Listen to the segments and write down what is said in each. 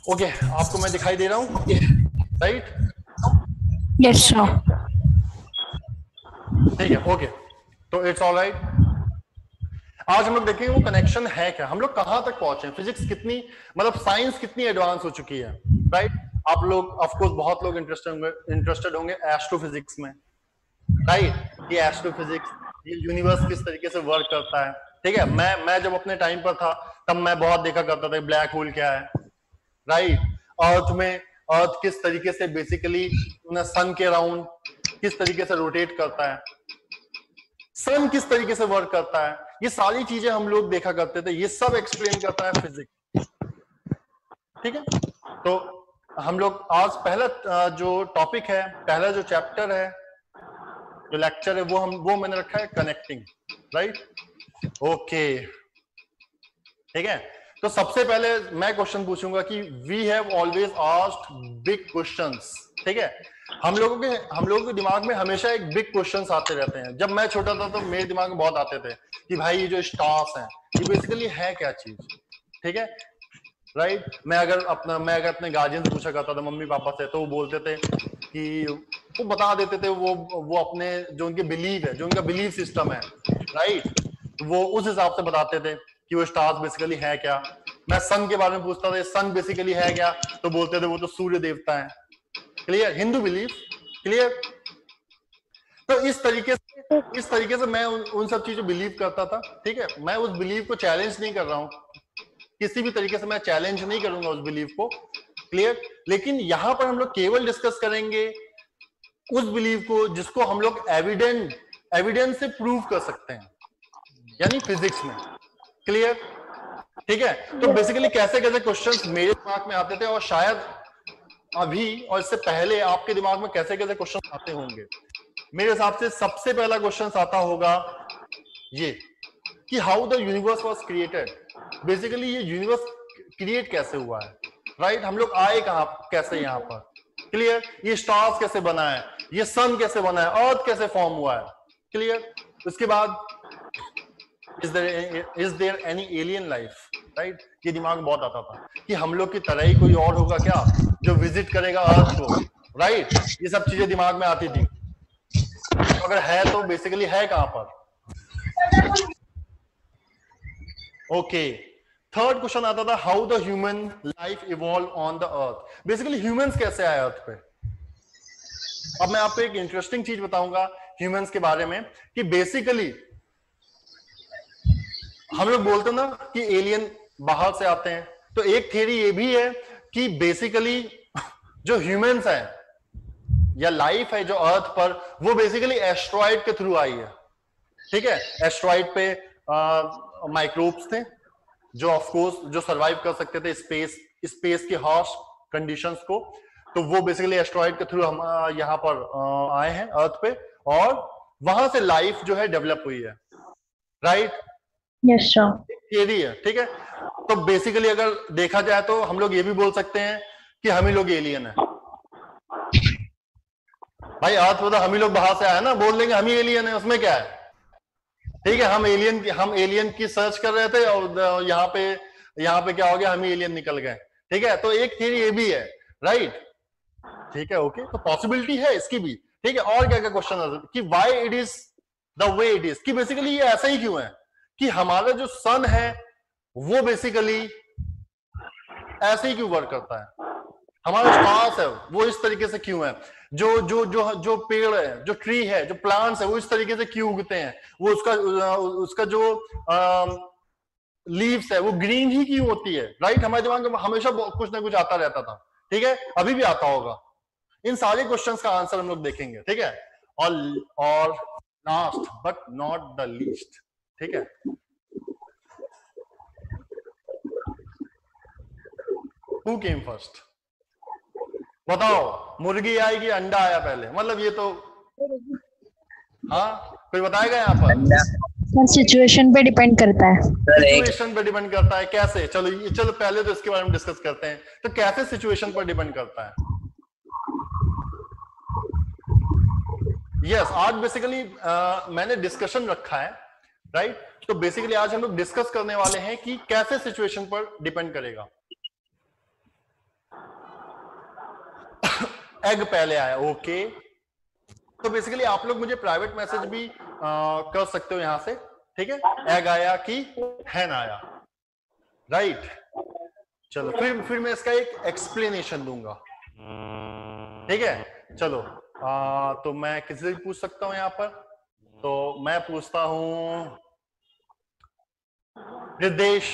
Okay, आपको मैं दिखाई दे रहा हूँ, राइट? Yes sir. ठीक है, ओके, तो इट्स ऑल राइट। आज हम लोग देखेंगे वो कनेक्शन है क्या, हम लोग कहां तक पहुंचे, फिजिक्स कितनी, मतलब साइंस कितनी एडवांस हो चुकी है, राइट? आप लोग ऑफ कोर्स बहुत लोग इंटरेस्टेड होंगे एस्ट्रोफिजिक्स में, राइट? ये एस्ट्रोफिजिक्स, ये यूनिवर्स किस तरीके से वर्क करता है। ठीक है, मैं जब अपने टाइम पर था तब मैं बहुत देखा करता था ब्लैक होल क्या है, राइट? अर्थ में, अर्थ किस तरीके से बेसिकली सन के अराउंड किस तरीके से रोटेट करता है, सन किस तरीके से वर्क करता है, ये सारी चीजें हम लोग देखा करते थे, ये सब एक्सप्लेन करता है फिजिक्स। ठीक है, तो हम लोग आज पहला जो टॉपिक है, पहला जो चैप्टर है, जो लेक्चर है, वो मैंने रखा है कनेक्टिंग, राइट? ओके, ठीक है। तो सबसे पहले मैं क्वेश्चन पूछूंगा कि we have always asked big questions. ठीक है, हम लोगों के दिमाग में हमेशा एक बिग क्वेश्चंस आते रहते हैं। जब मैं छोटा था तो मेरे दिमाग में बहुत आते थे कि भाई ये जो स्टार्स हैं ये बेसिकली है क्या चीज। ठीक है, राइट? मैं अगर अपने गार्जियन से पूछा करता था, मम्मी पापा से, तो वो बोलते थे कि वो बता देते थे, वो अपने जो उनके बिलीव है, जो उनका बिलीव सिस्टम है, राइट, वो उस हिसाब से बताते थे कि वो स्टार्स बेसिकली है क्या। मैं सन के बारे में पूछता था, सन बेसिकली है क्या, तो बोलते थे वो तो सूर्य देवता है। क्लियर? Hindu believe, clear? तो इस तरीके से मैं उन सब चीजों बिलीव करता था। ठीक है, मैं उस बिलीव को चैलेंज नहीं कर रहा हूं, किसी भी तरीके से मैं चैलेंज नहीं करूंगा उस बिलीव को। क्लियर? लेकिन यहां पर हम लोग केवल डिस्कस करेंगे उस बिलीव को जिसको हम लोग एविडेंस से प्रूव कर सकते हैं, यानी फिजिक्स में। क्लियर? ठीक है, तो बेसिकली कैसे कैसे क्वेश्चंस मेरे दिमाग में आते थे, और शायद अभी और इससे पहले आपके दिमाग में कैसे कैसे क्वेश्चन आते होंगे। मेरे हिसाब से सबसे पहला क्वेश्चन आता होगा ये कि how the universe was created. Basically ये यूनिवर्स क्रिएट कैसे हुआ है, राइट? हम लोग आए कहां, कैसे यहां पर। क्लियर? ये स्टार्स कैसे बना है, ये सन कैसे बना है, अर्थ कैसे फॉर्म हुआ है। क्लियर? उसके बाद is there any alien life, right? ये दिमाग में बहुत आता था कि हम लोग की तरह ही कोई और होगा क्या जो विजिट करेगा अर्थ को, राइट? ये सब चीजें दिमाग में आती थी। तो अगर है तो बेसिकली है कहां पर। ओके, थर्ड क्वेश्चन आता था how the human life evolve on the earth. Basically humans कैसे आए अर्थ पे। अब मैं आपको एक इंटरेस्टिंग चीज बताऊंगा ह्यूमंस के बारे में कि बेसिकली हम लोग बोलते ना कि एलियन बाहर से आते हैं, तो एक थियरी ये भी है कि बेसिकली जो ह्यूमंस हैं या लाइफ है जो अर्थ पर, वो बेसिकली एस्ट्रॉइड के थ्रू आई है। ठीक है, एस्ट्रॉइड पे माइक्रोब्स थे जो ऑफ कोर्स जो सरवाइव कर सकते थे स्पेस के हार्श कंडीशंस को। तो वो बेसिकली एस्ट्रॉइड के थ्रू हम यहाँ पर आए हैं अर्थ पे, और वहां से लाइफ जो है डेवलप हुई है, राइट? Yes sir. थियरी है, ठीक है। तो बेसिकली अगर देखा जाए तो हम लोग ये भी बोल सकते हैं कि हम ही लोग एलियन है। भाई अर्थ पे तो हम ही लोग बाहर से आए ना, बोल देंगे हम ही एलियन है, उसमें क्या है। ठीक है, हम एलियन की सर्च कर रहे थे और यहाँ पे क्या हो गया, हम ही एलियन निकल गए। ठीक है, तो एक थियरी ये भी है, राइट? ठीक है, ओके, तो पॉसिबिलिटी है इसकी भी। ठीक है, और क्या क्या क्वेश्चन कि why it is the way it is, कि बेसिकली ये ऐसा ही क्यों है कि हमारा जो सन है वो बेसिकली ऐसे ही क्यों वर्क करता है, हमारा स्टार्स है वो इस तरीके से क्यों है, जो जो जो जो पेड़ है, जो ट्री है, जो प्लांट्स है, वो इस तरीके से क्यों उगते हैं, वो उसका जो लीव्स है वो ग्रीन ही क्यों होती है, राइट? हमारे दिमाग में हमेशा कुछ ना कुछ आता रहता था। ठीक है, अभी भी आता होगा। इन सारे क्वेश्चंस का आंसर हम लोग देखेंगे। ठीक है, और last but not the least, ठीक है, हु केम फर्स्ट? बताओ, मुर्गी आई कि अंडा आया पहले? मतलब ये तो, हाँ, कोई बताएगा यहाँ पर? सिचुएशन पे डिपेंड करता है। सिचुएशन पर डिपेंड करता है कैसे? चलो पहले तो इसके बारे में डिस्कस करते हैं। तो कैसे सिचुएशन पर डिपेंड करता है? यस, आज बेसिकली मैंने डिस्कशन रखा है, राइट? तो बेसिकली आज हम लोग डिस्कस करने वाले हैं कि कैसे सिचुएशन पर डिपेंड करेगा। एग पहले आया, ओके। तो बेसिकली आप लोग मुझे प्राइवेट मैसेज भी कर सकते हो यहां से, ठीक है। एग आया कि हैन आया, राइट। चलो फिर मैं इसका एक एक्सप्लेनेशन दूंगा, ठीक है। चलो तो मैं किसी से भी पूछ सकता हूं यहां पर, तो मैं पूछता हूं हृदेश,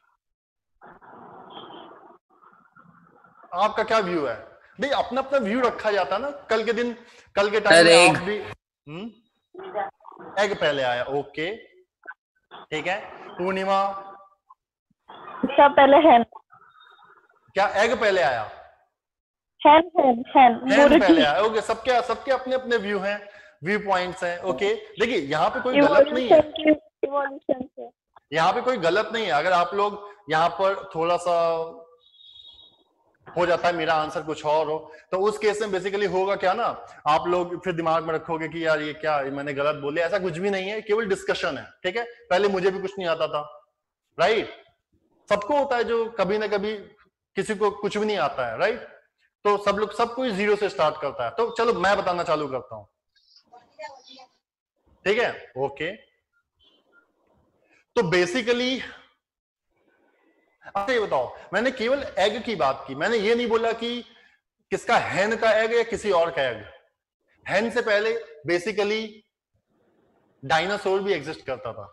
आपका क्या व्यू है? नहीं, अपना अपना व्यू रखा जाता है ना, कल के दिन, कल के टाइम में एग। आप भी एग पहले आया, ओके, ठीक है। पूर्णिमा, इसका पहले हैन क्या एग पहले आया? हैन हैन हैन हैन पहले आया, ओके। सबके सबके अपने अपने व्यू हैं, व्यू पॉइंट्स हैं, ओके। देखिए यहाँ पे कोई गलत नहीं है, इवोल्यूशन से यहाँ पे कोई गलत नहीं है। अगर आप लोग यहाँ पर थोड़ा सा हो जाता है मेरा आंसर कुछ और हो, तो उस केस में बेसिकली होगा क्या ना, आप लोग फिर दिमाग में रखोगे कि यार ये क्या, मैंने गलत बोले। ऐसा कुछ भी नहीं है, केवल डिस्कशन है, ठीक है। पहले मुझे भी कुछ नहीं आता था, राइट। सबको होता है जो कभी ना कभी, किसी को कुछ भी नहीं आता है, राइट। तो सब कोई जीरो से स्टार्ट करता है। तो चलो मैं बताना चालू करता हूं, ठीक है, ओके। तो बेसिकली अच्छा ये बताओ, मैंने केवल एग की बात की, मैंने ये नहीं बोला कि किसका हैन का एग या किसी और का एग। हैन से पहले बेसिकली डायनासोर भी एग्जिस्ट करता था।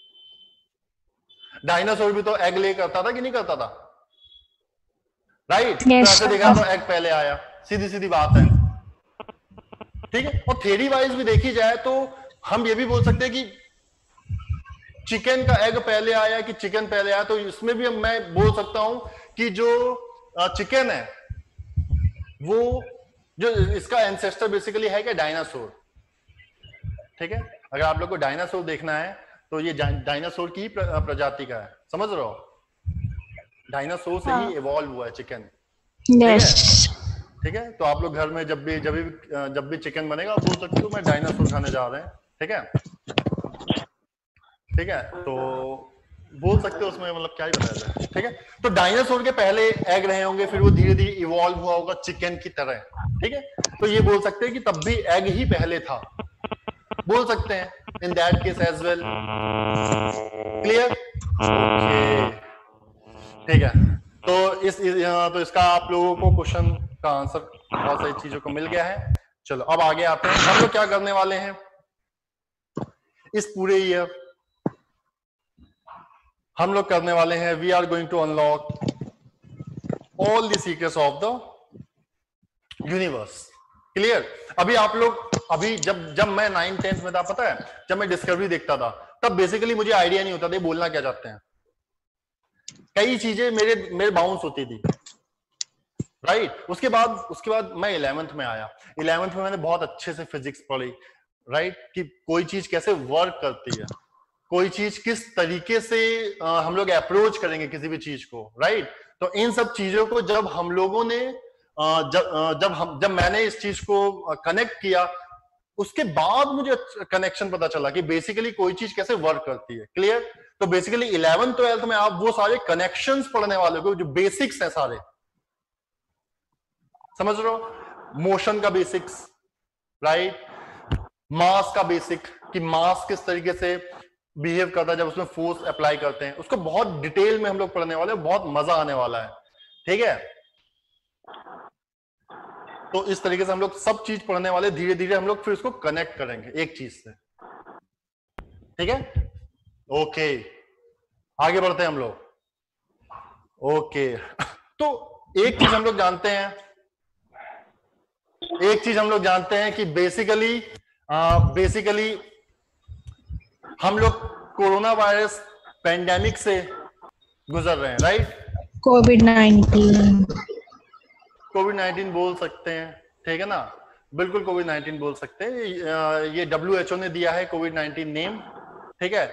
डायनासोर भी तो एग ले करता था कि नहीं करता था, राइट। तो Yes, ऐसे देखा तो एग पहले आया, सीधी सीधी बात है, ठीक है। और थ्योरी वाइज भी देखी जाए तो हम ये भी बोल सकते हैं कि चिकन का एग पहले आया कि चिकन पहले आया। तो इसमें भी मैं बोल सकता हूं कि जो चिकन है वो, जो इसका एंसेस्टर बेसिकली है क्या, डायनासोर, ठीक है। अगर आप लोग को डायनासोर देखना है तो ये डायनासोर की प्रजाति का है, समझ रहे हो। डायनासोर से ही इवॉल्व हुआ है चिकन, यस ठीक है। तो आप लोग घर में जब भी चिकन बनेगा आप बोल सकते हो मैं डायनासोर खाने जा रहे हैं, ठीक है, ठीक है। तो बोल सकते हो, उसमें मतलब क्या ही बताया जाए, ठीक है। तो डायनासोर के पहले एग रहे होंगे, फिर वो धीरे धीरे इवॉल्व हुआ होगा चिकन की तरह, ठीक है। तो ये बोल सकते हैं कि तब भी एग ही पहले था, बोल सकते हैं in that case as well. Clear, okay, ठीक है। तो इसका आप लोगों को क्वेश्चन का आंसर बहुत सारी चीजों को मिल गया है। चलो अब आगे आते हैं, हम लोग क्या करने वाले हैं इस पूरे ईयर। हम लोग करने वाले हैं, we are going to unlock all the secrets of the universe. Clear. अभी आप लोग, अभी जब मैं 9th 10th में था, पता है, जब मैं डिस्कवरी देखता था तब बेसिकली मुझे आइडिया नहीं होता था बोलना क्या चाहते हैं। कई चीजें मेरे बाउंस होती थी, राइट। उसके बाद मैं 11th में आया। 11th में मैंने बहुत अच्छे से फिजिक्स पढ़ी, राइट, कि कोई चीज कैसे वर्क करती है, कोई चीज किस तरीके से हम लोग अप्रोच करेंगे किसी भी चीज को, राइट। तो इन सब चीजों को जब हम लोगों ने जब मैंने इस चीज को कनेक्ट किया, उसके बाद मुझे कनेक्शन पता चला कि बेसिकली कोई चीज कैसे वर्क करती है। क्लियर। तो बेसिकली 11th 12th में आप वो सारे कनेक्शंस पढ़ने वाले हो जो बेसिक्स हैं सारे, समझ रहे हो। मोशन का बेसिक्स, राइट, मास का बेसिक, कि मास किस तरीके से बिहेव करता है जब उसमें फोर्स अप्लाई करते हैं, उसको बहुत डिटेल में हम लोग पढ़ने वाले हैं, बहुत मजा आने वाला है, ठीक है। तो इस तरीके से हम लोग सब चीज पढ़ने वाले, धीरे धीरे हम लोग फिर उसको कनेक्ट करेंगे एक चीज से, ठीक है। ओके, आगे बढ़ते हैं हम लोग। ओके, तो एक चीज हम लोग जानते हैं, कि बेसिकली हम लोग कोरोना वायरस पेंडेमिक से गुजर रहे हैं, राइट। कोविड-19 बोल सकते हैं, ठीक है ना, बिल्कुल कोविड-19 बोल सकते हैं। ये WHO ने दिया है कोविड-19 नेम, ठीक है।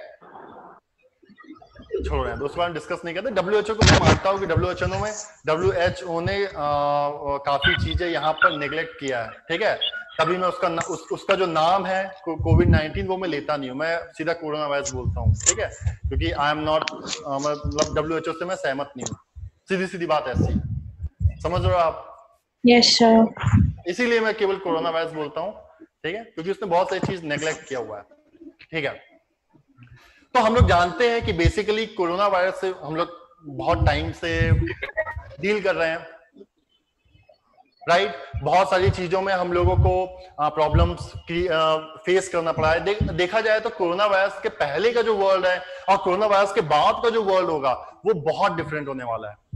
छोड़ रहे हैं, उसके बारे में डिस्कस नहीं करते। WHO को मैं मानता हूं कि WHO ने काफी चीजें यहाँ पर नेग्लेक्ट किया है, ठीक है। तभी मैं उसका जो नाम है कोविड-19 वो मैं लेता नहीं हूं, मैं सीधा कोरोना वायरस बोलता हूँ, ठीक है। क्योंकि आई एम नॉट, मतलब WHO से मैं सहमत नहीं हूँ, सीधी सीधी बात ऐसी, समझ रहे हो आप। Yes sir. इसीलिए मैं केवल कोरोना वायरस बोलता हूँ, ठीक है, क्योंकि उसने बहुत सारी चीज नेग्लेक्ट किया हुआ है, ठीक है। तो हम लोग जानते हैं कि बेसिकली कोरोना वायरस से हम लोग बहुत टाइम से डील कर रहे हैं, राइट। बहुत सारी चीजों में हम लोगों को प्रॉब्लम्स की फेस करना पड़ा है। देखा जाए तो कोरोना वायरस के पहले का जो वर्ल्ड है और कोरोना वायरस के बाद का जो वर्ल्ड होगा वो बहुत डिफरेंट होने वाला है।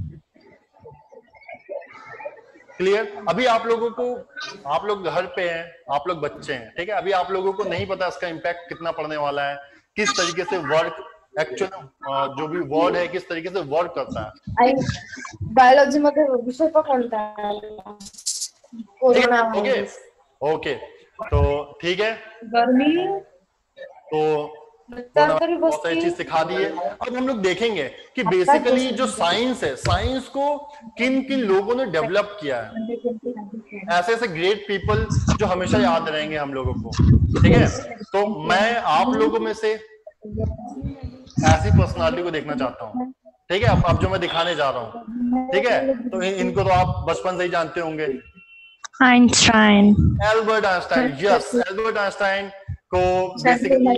क्लियर? अभी आप लोगों को, आप लोग घर पे हैं, आप लोग बच्चे हैं, ठीक है, अभी आप लोगों को नहीं पता इसका इम्पैक्ट कितना पड़ने वाला है, किस तरीके से वर्क एक्चुअल जो भी वर्ड है किस तरीके से वर्क करता है। बायोलॉजी मध्ये विषय पण कोणता कोरोना ओके ओके, तो ठीक है, गर्मी तो बहुत सारी चीज सिखा दी है। अब हम लोग देखेंगे कि बेसिकली जो साइंस है, साइंस को किन किन लोगों ने डेवलप किया है, ऐसे ऐसे ग्रेट पीपल जो हमेशा याद रहेंगे हम लोगों को, ठीक है। तो मैं आप लोगों में से ऐसी पर्सनालिटी को देखना चाहता हूँ, ठीक है। अब जो मैं दिखाने जा रहा हूँ, ठीक है, तो इनको तो आप बचपन से ही जानते होंगे, Einstein. Albert Einstein, yes, Albert Einstein को बेसिकली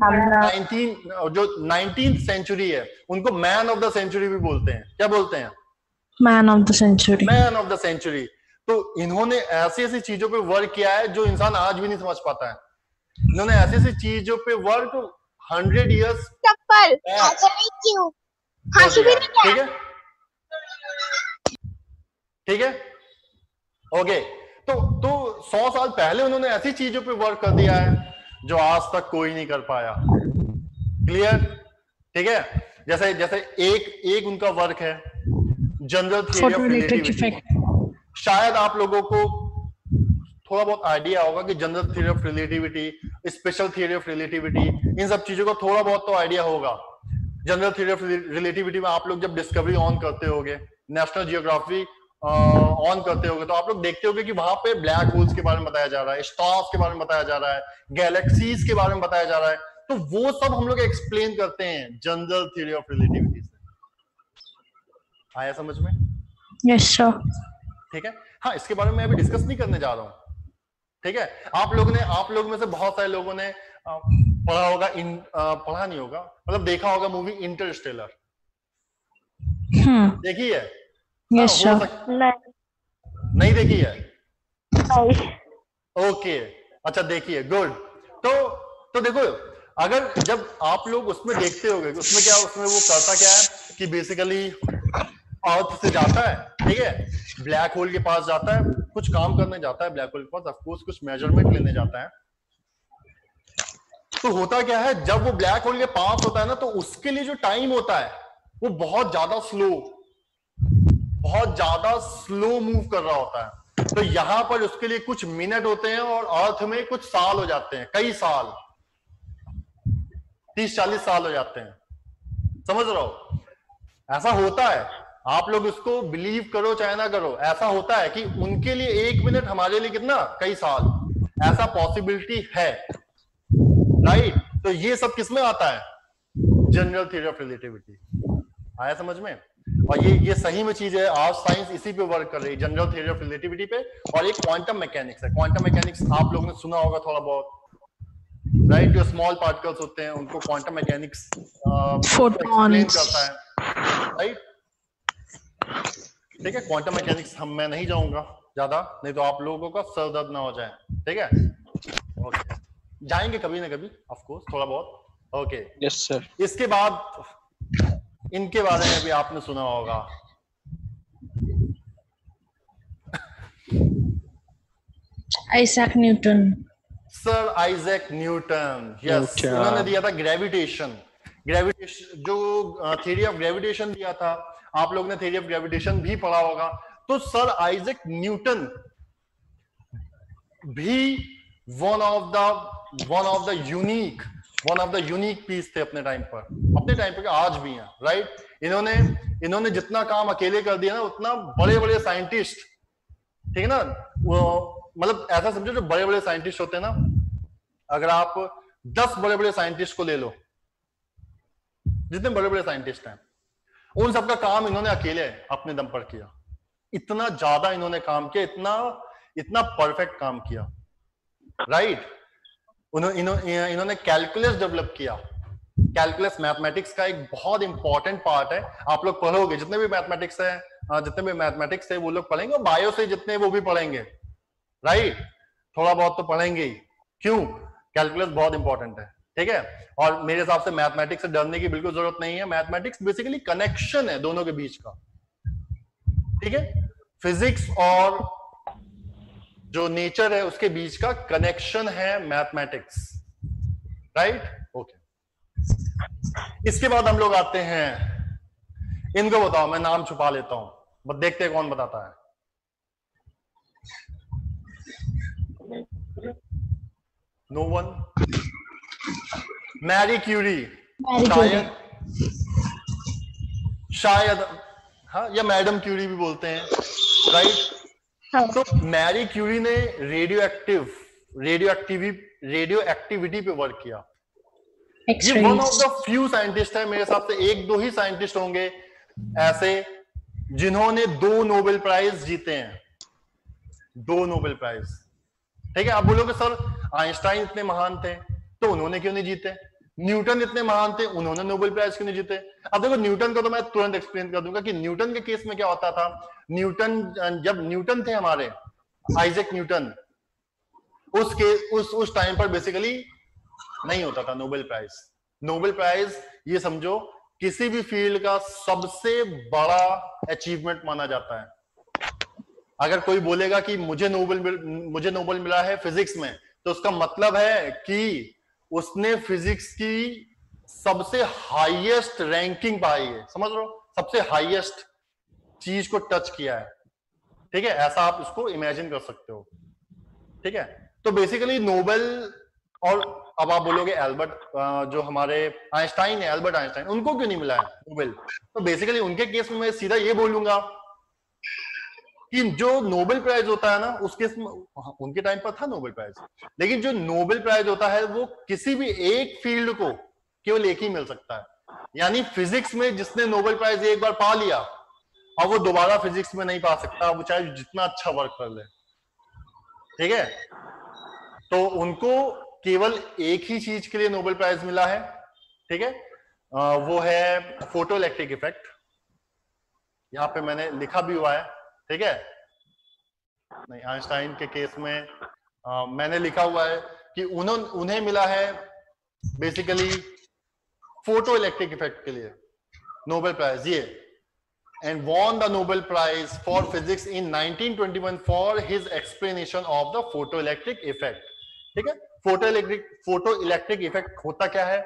19th सेंचुरी है, उनको मैन ऑफ द सेंचुरी भी बोलते हैं। क्या बोलते हैं? Man of the century. Man of the century. तो इन्होंने ऐसी ऐसी चीजों पे वर्क किया है जो इंसान आज भी नहीं समझ पाता है। इन्होंने ऐसी ऐसी चीजों पे वर्क 100 years चप्पल ठीक है, ठीक है, ओके। तो 100 साल पहले उन्होंने ऐसी चीजों पे वर्क कर दिया है जो आज तक कोई नहीं कर पाया। क्लियर? ठीक है, जैसे जैसे एक उनका वर्क है जनरल थियरी ऑफ रिलेटिविटी। शायद आप लोगों को थोड़ा बहुत आइडिया होगा कि general theory of relativity, special theory of relativity, इन सब चीजों का थोड़ा बहुत तो आइडिया होगा। जनरल थियरी ऑफ रिलेटिविटी में आप लोग जब डिस्कवरी ऑन करते होगे, नेशनल जियोग्राफी ऑन करते होगे, तो आप लोग देखते होगे कि वहां पे ब्लैक होल्स के बारे में बताया जा रहा है, स्टार्स के बारे में बताया जा रहा है, गैलेक्सीज के बारे में बताया जा रहा है। तो वो सब हम लोग एक्सप्लेन करते हैं जनरल थियरी ऑफ रिलेटिविटी से। आया समझ में? Yes sir. ठीक है, हाँ, इसके बारे में अभी डिस्कस नहीं करने जा रहा हूं, ठीक है। आप लोग में से बहुत सारे लोगों ने पढ़ा होगा, पढ़ा नहीं होगा, मतलब देखा होगा मूवी इंटरस्टेलर। देखी है? Yes sir. नहीं देखी है? ओके, अच्छा, देखिए, गुड। तो देखो, अगर जब आप लोग उसमें देखते होगे, उसमें क्या, उसमें वो करता क्या है कि बेसिकली अर्थ से जाता है, ठीक है, ब्लैक होल के पास जाता है, कुछ काम करने जाता है ब्लैक होल के पास, ऑफ कोर्स कुछ मेजरमेंट लेने जाता है। तो होता क्या है, जब वो ब्लैक होल के पास होता है ना, तो उसके लिए जो टाइम होता है वो बहुत ज्यादा स्लो मूव कर रहा होता है। तो यहां पर उसके लिए कुछ मिनट होते हैं और अर्थ में कुछ साल हो जाते हैं, कई साल, 30-40 साल हो जाते हैं। समझ रहे हो? ऐसा होता है, आप लोग इसको बिलीव करो चाहे ना करो, ऐसा होता है कि उनके लिए 1 मिनट हमारे लिए कितना, कई साल, ऐसा पॉसिबिलिटी है, राइट। तो ये सब किसमें आता है? General theory of relativity. आया समझ में? और ये सही में चीज है, आज साइंस इसी पे वर्क कर रही है, जनरल थ्योरी ऑफ रिलेटिविटी पे। और एक क्वांटम मैकेनिक्स है। क्वांटम मैकेनिक्स आप लोगों ने सुना होगा थोड़ा बहुत, राइट। जो स्मॉल पार्टिकल्स होते हैं उनको क्वांटम मैकेनिक्स एक्सप्लेन करता है, राइट। ठीक है, क्वांटम मैकेनिक्स मैं नहीं जाऊंगा ज्यादा, नहीं तो आप लोगों का सर दर्द ना हो जाए, ठीक है। ओके, जाएंगे कभी ना कभी, ऑफ कोर्स, थोड़ा बहुत। Okay, yes sir. इसके बाद इनके बारे में भी आपने सुना होगा, Isaac Newton. Sir Isaac Newton, yes. उन्होंने दिया था ग्रेविटेशन जो थ्योरी ऑफ ग्रेविटेशन दिया था। आप लोग ने थ्योरी ऑफ ग्रेविटेशन भी पढ़ा होगा। तो सर आइजैक न्यूटन भी one of the unique piece थे अपने टाइम पर, आज भी हैं, राइट। इन्होंने जितना काम अकेले कर दिया ना, उतना बड़े बड़े साइंटिस्ट, ठीक है ना, मतलब ऐसा समझो, जो बड़े बड़े साइंटिस्ट होते हैं ना, अगर आप 10 बड़े बड़े साइंटिस्ट को ले लो, जितने बड़े बड़े साइंटिस्ट हैं, उन सबका काम इन्होंने अकेले अपने दम पर किया। इतना ज्यादा इन्होंने काम किया, इतना परफेक्ट काम किया, राइट। इन्होंने कैलकुलस डेवलप किया। कैलकुलस मैथमेटिक्स का एक बहुत इंपॉर्टेंट पार्ट है। आप लोग पढ़ोगे, जितने भी मैथमेटिक्स है, जितने भी मैथमेटिक्स है वो लोग पढ़ेंगे, और बायो से जितने वो भी पढ़ेंगे, राइट। थोड़ा बहुत तो पढ़ेंगे ही। क्यों? कैलकुलस बहुत इंपॉर्टेंट है, ठीक है। और मेरे हिसाब से मैथमेटिक्स से डरने की बिल्कुल जरूरत नहीं है। मैथमेटिक्स बेसिकली कनेक्शन है दोनों के बीच का, ठीक है। फिजिक्स और जो नेचर है उसके बीच का कनेक्शन है मैथमेटिक्स, राइट। ओके, इसके बाद हम लोग आते हैं, इनको बताओ, मैं नाम छुपा लेता हूं, बस देखते हैं कौन बताता है। No one. मैरी क्यूरी, शायद शायद हाँ, या मैडम क्यूरी भी बोलते हैं, राइट। तो मैरी क्यूरी ने रेडियो एक्टिविटी पे वर्क किया। ये one of the few scientist है, मेरे हिसाब से एक दो ही साइंटिस्ट होंगे ऐसे जिन्होंने 2 नोबेल प्राइज जीते हैं, 2 नोबेल प्राइज, ठीक है। आप बोलोगे सर आइंस्टाइन इतने महान थे तो उन्होंने क्यों नहीं जीते, न्यूटन इतने महान थे उन्होंने नोबेल प्राइज क्यों नहीं जीते। अब देखो न्यूटन को तो मैं तुरंत एक्सप्लेन कर दूंगा कि न्यूटन के केस में क्या होता था। जब न्यूटन थे हमारे, आइजैक न्यूटन, उस टाइम पर बेसिकली नहीं होता था नोबेल प्राइज। नोबेल प्राइज ये समझो किसी भी फील्ड का सबसे बड़ा अचीवमेंट माना जाता है। अगर कोई बोलेगा कि मुझे नोबेल मिला है फिजिक्स में, तो उसका मतलब है कि उसने फिजिक्स की सबसे हाईएस्ट रैंकिंग पाई है, समझ लो, सबसे हाईएस्ट चीज को टच किया है, ठीक है। ऐसा आप इसको इमेजिन कर सकते हो, ठीक है। तो बेसिकली नोबेल, और अब आप बोलोगे एल्बर्ट, जो हमारे आइंस्टाइन है, एल्बर्ट आइंस्टाइन, उनको क्यों नहीं मिला है नोबेल। तो बेसिकली उनके केस में मैं सीधा ये बोलूंगा कि जो नोबेल प्राइज होता है ना, उस केस में उनके टाइम पर था नोबेल प्राइज, लेकिन जो नोबेल प्राइज होता है वो किसी भी एक फील्ड को केवल एक ही मिल सकता है। यानी फिजिक्स में जिसने नोबेल प्राइज एक बार पा लिया, अब वो दोबारा फिजिक्स में नहीं पा सकता, वो चाहे जितना अच्छा वर्क कर ले, ठीक है। तो उनको केवल एक ही चीज के लिए नोबेल प्राइज मिला है, ठीक है। वो है फोटो इलेक्ट्रिक इफेक्ट। यहां पे मैंने लिखा भी हुआ है, ठीक है। नहीं, आइंस्टाइन के केस में मैंने लिखा हुआ है कि उन्हें मिला है बेसिकली फोटो इलेक्ट्रिक इफेक्ट के लिए नोबेल प्राइज, ये, and won the Nobel Prize for Physics in 1921 for his explanation of the photoelectric effect, ठीक है। फोटो इलेक्ट्रिक इफेक्ट होता क्या है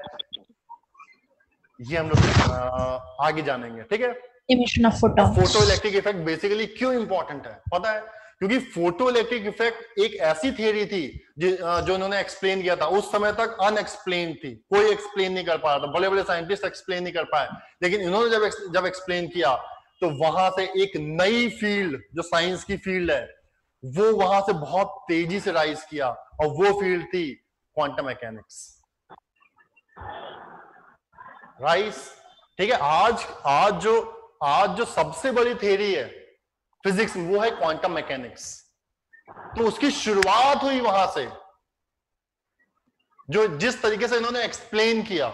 ये हम लोग आगे जानेंगे, ठीक है। emission of photons. Photoelectric effect basically क्यों इंपॉर्टेंट है पता है, क्योंकि फोटो इलेक्ट्रिक इफेक्ट एक ऐसी थियरी थी जो उन्होंने एक्सप्लेन किया था, उस समय तक अनएक्सप्लेन थी, कोई एक्सप्लेन नहीं कर पा रहा था, बड़े बड़े साइंटिस्ट एक्सप्लेन नहीं कर पाए, लेकिन इन्होंने जब एक्सप्लेन किया तो वहां से एक नई फील्ड, जो साइंस की फील्ड है, वो वहां से बहुत तेजी से राइज किया, और वो फील्ड थी क्वांटम मैकेनिक्स, राइज, ठीक है। आज जो सबसे बड़ी थियरी है फिजिक्स में वो है क्वांटम मैकेनिक्स। तो उसकी शुरुआत हुई वहां से, जो जिस तरीके से इन्होंने एक्सप्लेन किया।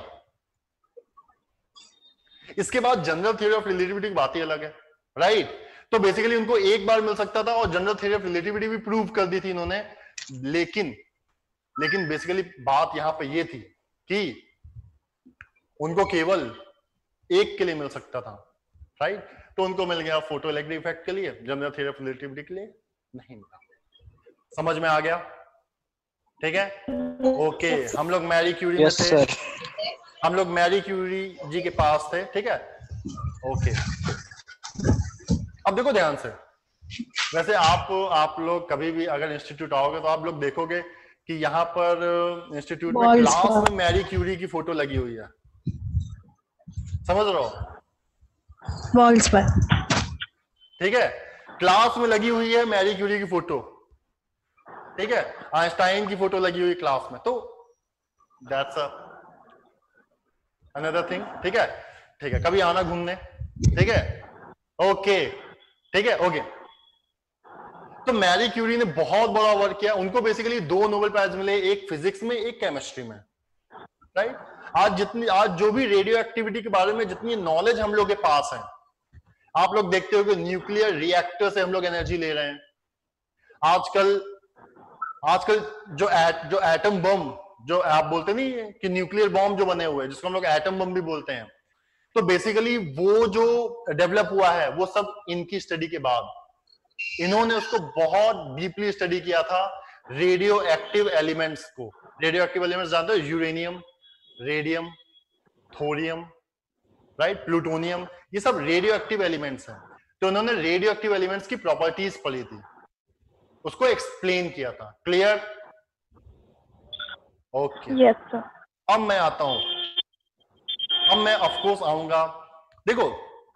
इसके बाद जनरल थ्योरी ऑफ रिलेटिविटी की बात ही अलग है, राइट। तो बेसिकली उनको एक बार मिल सकता था और जनरल थ्योरी ऑफ रिलेटिविटी भी प्रूव कर दी थी इन्होंने, लेकिन बेसिकली बात यहां पे ये थी कि उनको केवल एक के लिए मिल सकता था, राइट। तो उनको मिल गया फोटो इलेक्ट्रिक इफेक्ट के लिए, जनरल थ्योरी ऑफ रिलेटिविटी के लिए नहीं मिला। समझ में आ गया, ठीक है। ओके, हम लोग मैरी क्यूरी में थे, हम लोग मैरी क्यूरी जी के पास थे, ठीक है। ओके, अब देखो ध्यान से, वैसे आप लोग कभी भी अगर इंस्टीट्यूट आओगे तो आप लोग देखोगे कि यहाँ पर इंस्टीट्यूट में क्लास में मैरी क्यूरी की फोटो लगी हुई है, समझ रहे हो, वॉल्स पर, ठीक है। क्लास में लगी हुई है मैरी क्यूरी की फोटो, ठीक है। आइंस्टाइन की फोटो लगी हुई क्लास में, तो दैट्स अनदर थिंग, ठीक है, ठीक है। कभी आना घूमने, ठीक है, ओके, ठीक है, ओके। तो मैरी क्यूरी ने बहुत बड़ा वर्क किया, उनको बेसिकली 2 नोबेल प्राइज मिले, एक फिजिक्स में एक केमिस्ट्री में, राइट। आज जो भी रेडियो एक्टिविटी के बारे में जितनी नॉलेज हम लोग के पास है, आप लोग देखते हो कि न्यूक्लियर रिएक्टर से हम लोग एनर्जी ले रहे हैं। आजकल जो एटम बम, जो आप बोलते नहीं कि न्यूक्लियर बॉम्ब जो बने हुए हैं, जिसको हम लोग एटम बम भी बोलते हैं, तो बेसिकली वो जो डेवलप हुआ है वो सब इनकी स्टडी के बाद, इन्होंने उसको बहुत डीपली स्टडी किया था, रेडियो एक्टिव एलिमेंट्स को। रेडियो एक्टिव एलिमेंट्स जानते हो, uranium, radium, thorium, right, plutonium, ये सब रेडियो एक्टिव एलिमेंट्स हैं। तो उन्होंने रेडियो एक्टिव एलिमेंट्स की प्रॉपर्टीज पढ़ी थी, उसको एक्सप्लेन किया था। क्लियर? Okay, yes sir. अब मैं आता हूं, अब मैं ऑफकोर्स आऊंगा। देखो,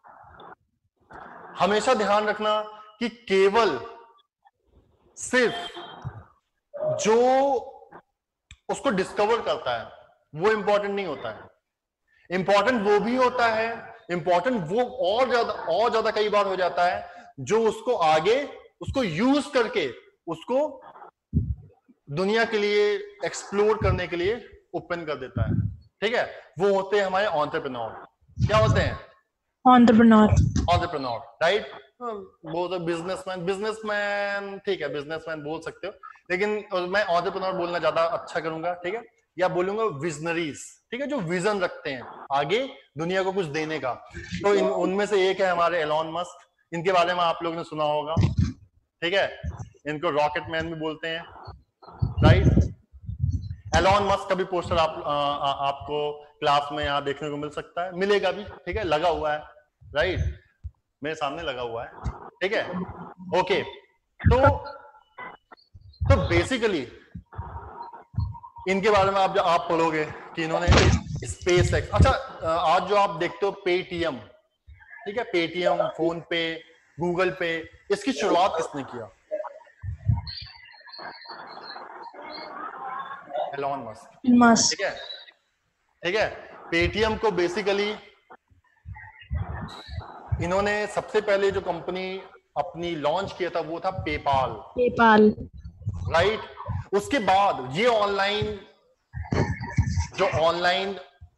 हमेशा ध्यान रखना कि केवल सिर्फ जो उसको डिस्कवर करता है वो इंपॉर्टेंट नहीं होता है, इंपॉर्टेंट वो भी होता है, इंपॉर्टेंट वो और ज्यादा कई बार हो जाता है जो उसको आगे उसको यूज करके उसको दुनिया के लिए एक्सप्लोर करने के लिए ओपन कर देता है। ठीक है, वो होते हैं हमारे एंटरप्रेन्योर। क्या होते हैं? Entrepreneur, right. वो तो बिजनेसमैन, ठीक है, बिजनेसमैन बोल सकते हो, लेकिन मैं एंटरप्रेन्योर बोलना ज्यादा अच्छा करूंगा, ठीक है, या बोलूंगा विजनरीज, ठीक है, जो विजन रखते हैं आगे दुनिया को कुछ देने का। तो उनमें से एक है हमारे एलॉन मस्क, इनके बारे में आप लोगों ने सुना होगा, ठीक है, इनको रॉकेट मैन भी बोलते हैं, राइट। एलॉन मस्क का भी पोस्टर आपको क्लास में यहाँ देखने को मिल सकता है, मिलेगा भी, ठीक है, लगा हुआ है, राइट, मेरे सामने लगा हुआ है, ठीक है, ओके। तो बेसिकली इनके बारे में आप पढ़ोगे कि इन्होंने स्पेस एक्स, अच्छा, आज जो आप देखते हो पेटीएम, ठीक है, पेटीएम, फोन पे, गूगल पे, इसकी शुरुआत किसने किया? एलॉन मस्क, ठीक है, ठीक है। पेटीएम को बेसिकली इन्होंने सबसे पहले जो कंपनी अपनी लॉन्च किया था वो था पेपाल, राइट। उसके बाद ये ऑनलाइन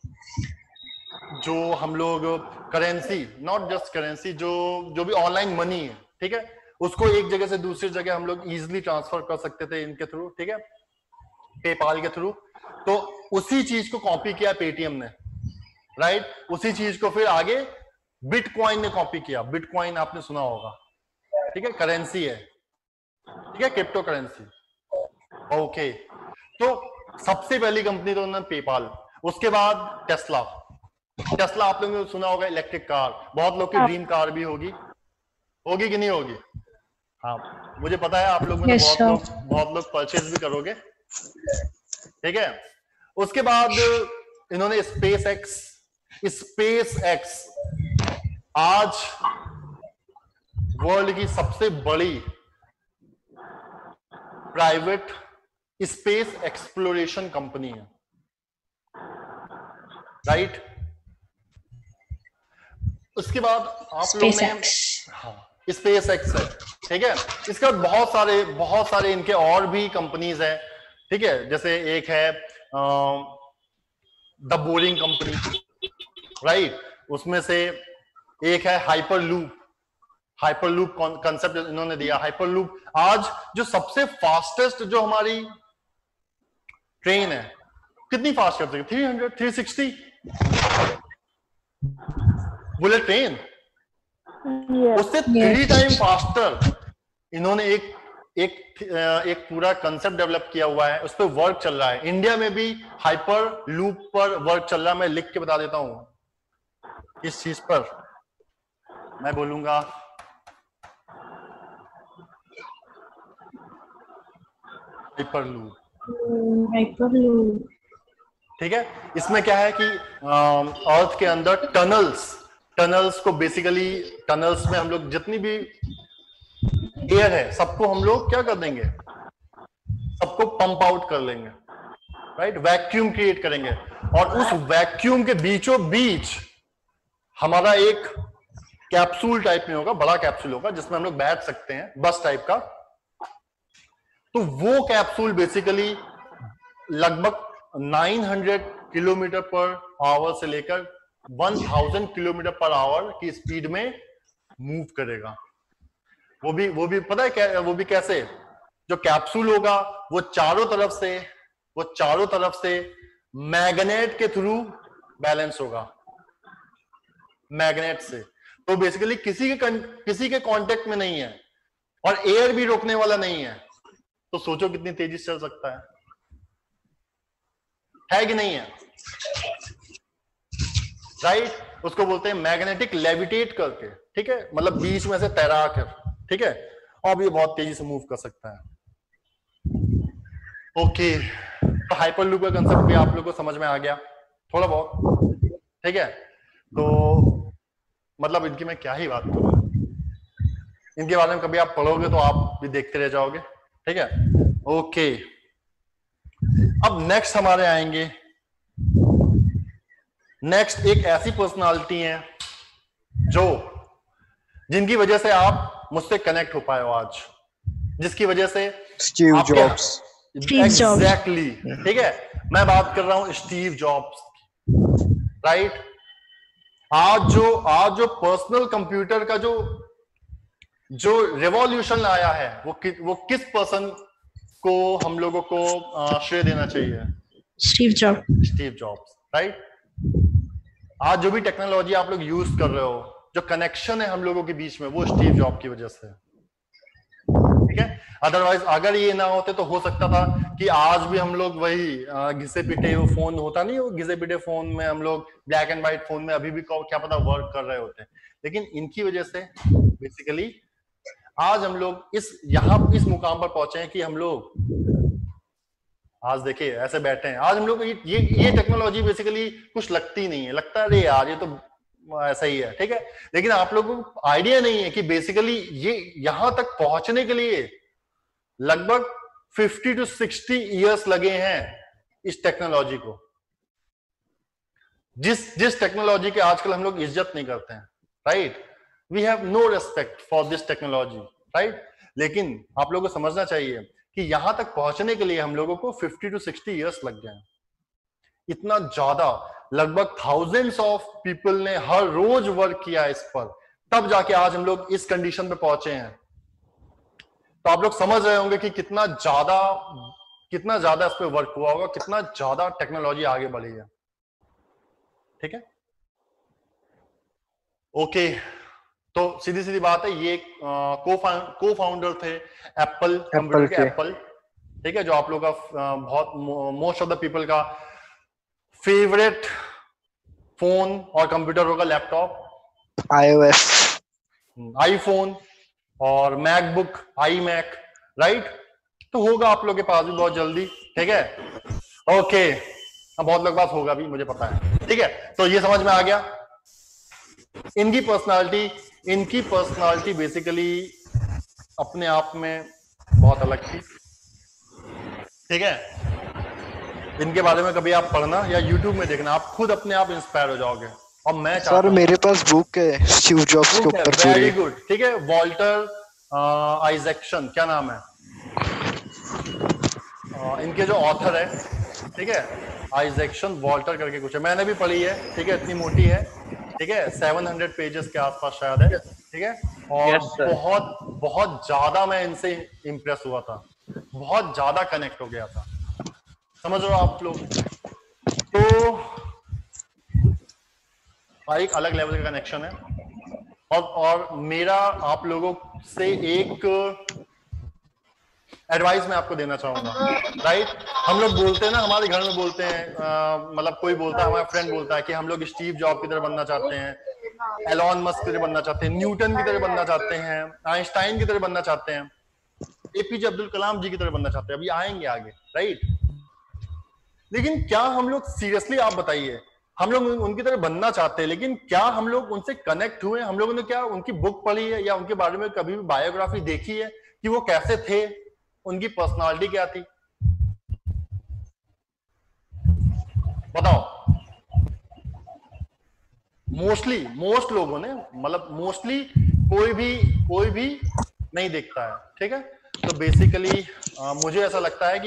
जो हम लोग करेंसी, नॉट जस्ट करेंसी, जो भी ऑनलाइन मनी है, ठीक है, उसको एक जगह से दूसरी जगह हम लोग इजीली ट्रांसफर कर सकते थे इनके थ्रू, ठीक है, पेपाल के थ्रू। तो उसी चीज को कॉपी किया पेटीएम ने, राइट। उसी चीज को फिर आगे बिटकॉइन ने कॉपी किया। बिटकॉइन आपने सुना होगा, ठीक है, करेंसी है, ठीक है, क्रिप्टो करेंसी, ओके। तो सबसे पहली कंपनी तो उन्होंने पेपाल, उसके बाद टेस्ला आप लोगों ने सुना होगा, इलेक्ट्रिक कार, बहुत लोग की ड्रीम कार भी होगी कि नहीं होगी? हाँ, मुझे पता है आप लोगों ने बहुत लोग परचेज भी करोगे, ठीक है। उसके बाद इन्होंने स्पेस एक्स आज वर्ल्ड की सबसे बड़ी प्राइवेट स्पेस एक्सप्लोरेशन कंपनी है, राइट। उसके बाद आप लोग ने, हाँ, स्पेस एक्स है, ठीक है। इसके बाद बहुत सारे इनके और भी कंपनीज है, ठीक है, जैसे एक है द बोरिंग कंपनी, राइट। उसमें से एक है हाइपरलूप कंसेप्ट इन्होंने दिया। हाइपरलूप आज जो सबसे फास्टेस्ट जो हमारी ट्रेन है, कितनी फास्ट कर सकती है? 300, 360 बुलेट ट्रेन, उससे 3 टाइम फास्टर इन्होंने एक पूरा कंसेप्ट डेवलप किया हुआ है, उस पर वर्क चल रहा है। इंडिया में भी हाइपर लूप पर वर्क चल रहा है। मैं लिख के बता देता हूं इस चीज पर, मैं बोलूंगा हाइपर लूप, ठीक है। इसमें क्या है कि अर्थ के अंदर टनल्स को बेसिकली, टनल्स में हम लोग जितनी भी एयर है सबको हम लोग क्या कर देंगे, सबको पंप आउट कर लेंगे, राइट, वैक्यूम क्रिएट करेंगे। और उस वैक्यूम के बीचों बीच हमारा एक कैप्सूल टाइप में होगा, बड़ा कैप्सूल होगा जिसमें हम लोग बैठ सकते हैं, बस टाइप का, तो वो कैप्सूल बेसिकली लगभग 900 किलोमीटर पर आवर से लेकर 1000 किलोमीटर पर आवर की स्पीड में मूव करेगा। वो भी पता है क्या, वो भी कैसे? जो कैप्सूल होगा वो चारों तरफ से मैग्नेट के थ्रू बैलेंस होगा, मैग्नेट से। तो बेसिकली किसी के कांटेक्ट में नहीं है और एयर भी रोकने वाला नहीं है। तो सोचो कितनी तेजी से चल सकता है कि नहीं है? राइट। उसको बोलते हैं मैग्नेटिक लेविटेट करके, ठीक है, मतलब बीच में से तैरा कर, ठीक है, और ये बहुत तेजी से मूव कर सकता है। ओके, तो हाइपरलूप का कंसेप्ट भी आप लोगों को समझ में आ गया थोड़ा बहुत, ठीक है। तो मतलब इनकी मैं क्या ही बात करूं, इनके बारे में कभी आप पढ़ोगे तो आप भी देखते रह जाओगे, ठीक है। ओके, अब नेक्स्ट हमारे आएंगे, नेक्स्ट एक ऐसी पर्सनालिटी है जिनकी वजह से आप मुझसे कनेक्ट हो पाए हो आज, जिसकी वजह से स्टीव जॉब्स। एग्जैक्टली, ठीक है, मैं बात कर रहा हूं स्टीव जॉब्स, राइट। आज जो पर्सनल कंप्यूटर का जो रिवॉल्यूशन लाया है वो किस पर्सन को हम लोगों को श्रेय देना चाहिए? Steve Jobs, right. आज जो भी टेक्नोलॉजी आप लोग यूज कर रहे हो, जो कनेक्शन है हम लोगों के बीच में, वो स्टीव जॉब की वजह से, ठीक है। अदरवाइज अगर ये ना होते तो हो सकता था कि आज भी हम लोग वही घिसे पिटे वो फोन होता नहीं, वो घिसे पिटे फोन में हम लोग ब्लैक एंड व्हाइट फोन में अभी भी क्या पता वर्क कर रहे होते। लेकिन इनकी वजह से बेसिकली आज हम लोग इस मुकाम पर पहुंचे हैं कि हम लोग आज देखिए ऐसे बैठे हैं। आज हम लोग ये टेक्नोलॉजी बेसिकली कुछ लगती नहीं है, लगता है अरे यार ये तो ऐसा ही है, ठीक है। लेकिन आप लोगों को आइडिया नहीं है कि बेसिकली ये यहां तक पहुंचने के लिए लगभग 50 to 60 इयर्स लगे हैं इस टेक्नोलॉजी को, जिस टेक्नोलॉजी के आजकल हम लोग इज्जत नहीं करते हैं, right. We have no respect for this technology, right. लेकिन आप लोगों को समझना चाहिए कि यहां तक पहुंचने के लिए हम लोगों को 50 to 60 इयर्स लग गए हैं। इतना ज्यादा, लगभग थाउजेंड्स ऑफ पीपल ने हर रोज वर्क किया इस पर, तब जाके आज हम लोग इस कंडीशन पे पहुंचे हैं। तो आप लोग समझ रहे होंगे कि कितना ज्यादा इस पे वर्क हुआ होगा, कितना ज्यादा टेक्नोलॉजी आगे बढ़ी है, ठीक है। ओके, तो सीधी सीधी बात है, ये को फाउंडर थे एप्पल कंप्यूटर के, एप्पल, ठीक है, जो आप लोग का बहुत मोस्ट ऑफ द पीपल का फेवरेट फोन और कंप्यूटर होगा, लैपटॉप, iOS, आईफोन और मैकबुक, iMac, राइट। तो होगा आप लोग के पास भी बहुत जल्दी, ठीक है। ओके, बहुत लोग पास होगा भी, मुझे पता है, ठीक है। तो ये समझ में आ गया। इनकी पर्सनालिटी बेसिकली अपने आप में बहुत अलग थी, ठीक है। इनके बारे में कभी आप पढ़ना या YouTube में देखना, आप खुद अपने आप इंस्पायर हो जाओगे। और मैं सर मेरे पास बुक है स्टीव जॉब्स के ऊपर, वेरी गुड, ठीक है। वॉल्टर आइजैक्सन, क्या नाम है इनके जो ऑथर है, ठीक है, आइजैक्सन वॉल्टर करके कुछ है, मैंने भी पढ़ी है, ठीक है, इतनी मोटी है, ठीक है, 700 पेजेस के आसपास शायद है, ठीक है। और बहुत ज्यादा मैं इनसे इंप्रेस हुआ था, बहुत ज्यादा कनेक्ट हो गया था, समझ रहे हो आप लोग। तो एक अलग लेवल का कनेक्शन है। और मेरा आप लोगों से एक एडवाइस मैं आपको देना चाहूंगा, राइट। हम लोग बोलते हैं ना, हमारे घर में बोलते हैं, मतलब कोई बोलता है, हमारा फ्रेंड बोलता है कि हम लोग स्टीव जॉब की तरह बनना चाहते हैं, एलॉन मस्क की तरह बनना चाहते हैं, न्यूटन की तरह बनना चाहते हैं, आइंस्टाइन की तरह बनना चाहते हैं, एपीजे अब्दुल कलाम जी की तरह बनना चाहते हैं, अभी आएंगे आगे, राइट। लेकिन क्या हम लोग सीरियसली, आप बताइए, हम लोग उनकी तरह बनना चाहते हैं, लेकिन क्या हम लोग उनसे कनेक्ट हुए? हम लोगों ने क्या उनकी बुक पढ़ी है या उनके बारे में कभी भी बायोग्राफी देखी है कि वो कैसे थे, उनकी पर्सनालिटी क्या थी? बताओ। मोस्ट लोगों ने, मतलब मोस्टली कोई भी नहीं देखता है, ठीक है। तो बेसिकली मुझे ऐसा लगता है कि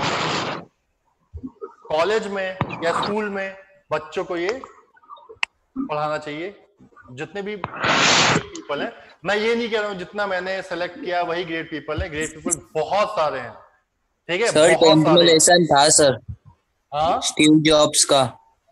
कॉलेज में या स्कूल में बच्चों को ये पढ़ाना चाहिए, जितने भी पीपल हैं। मैं ये नहीं कह रहा हूँ जितना मैंने सेलेक्ट किया वही ग्रेट पीपल है, ग्रेट पीपल बहुत सारे हैं, ठीक है, सर बहुत 10th में सारे। लेसन था सर हाँ, स्टीव जॉब्स का।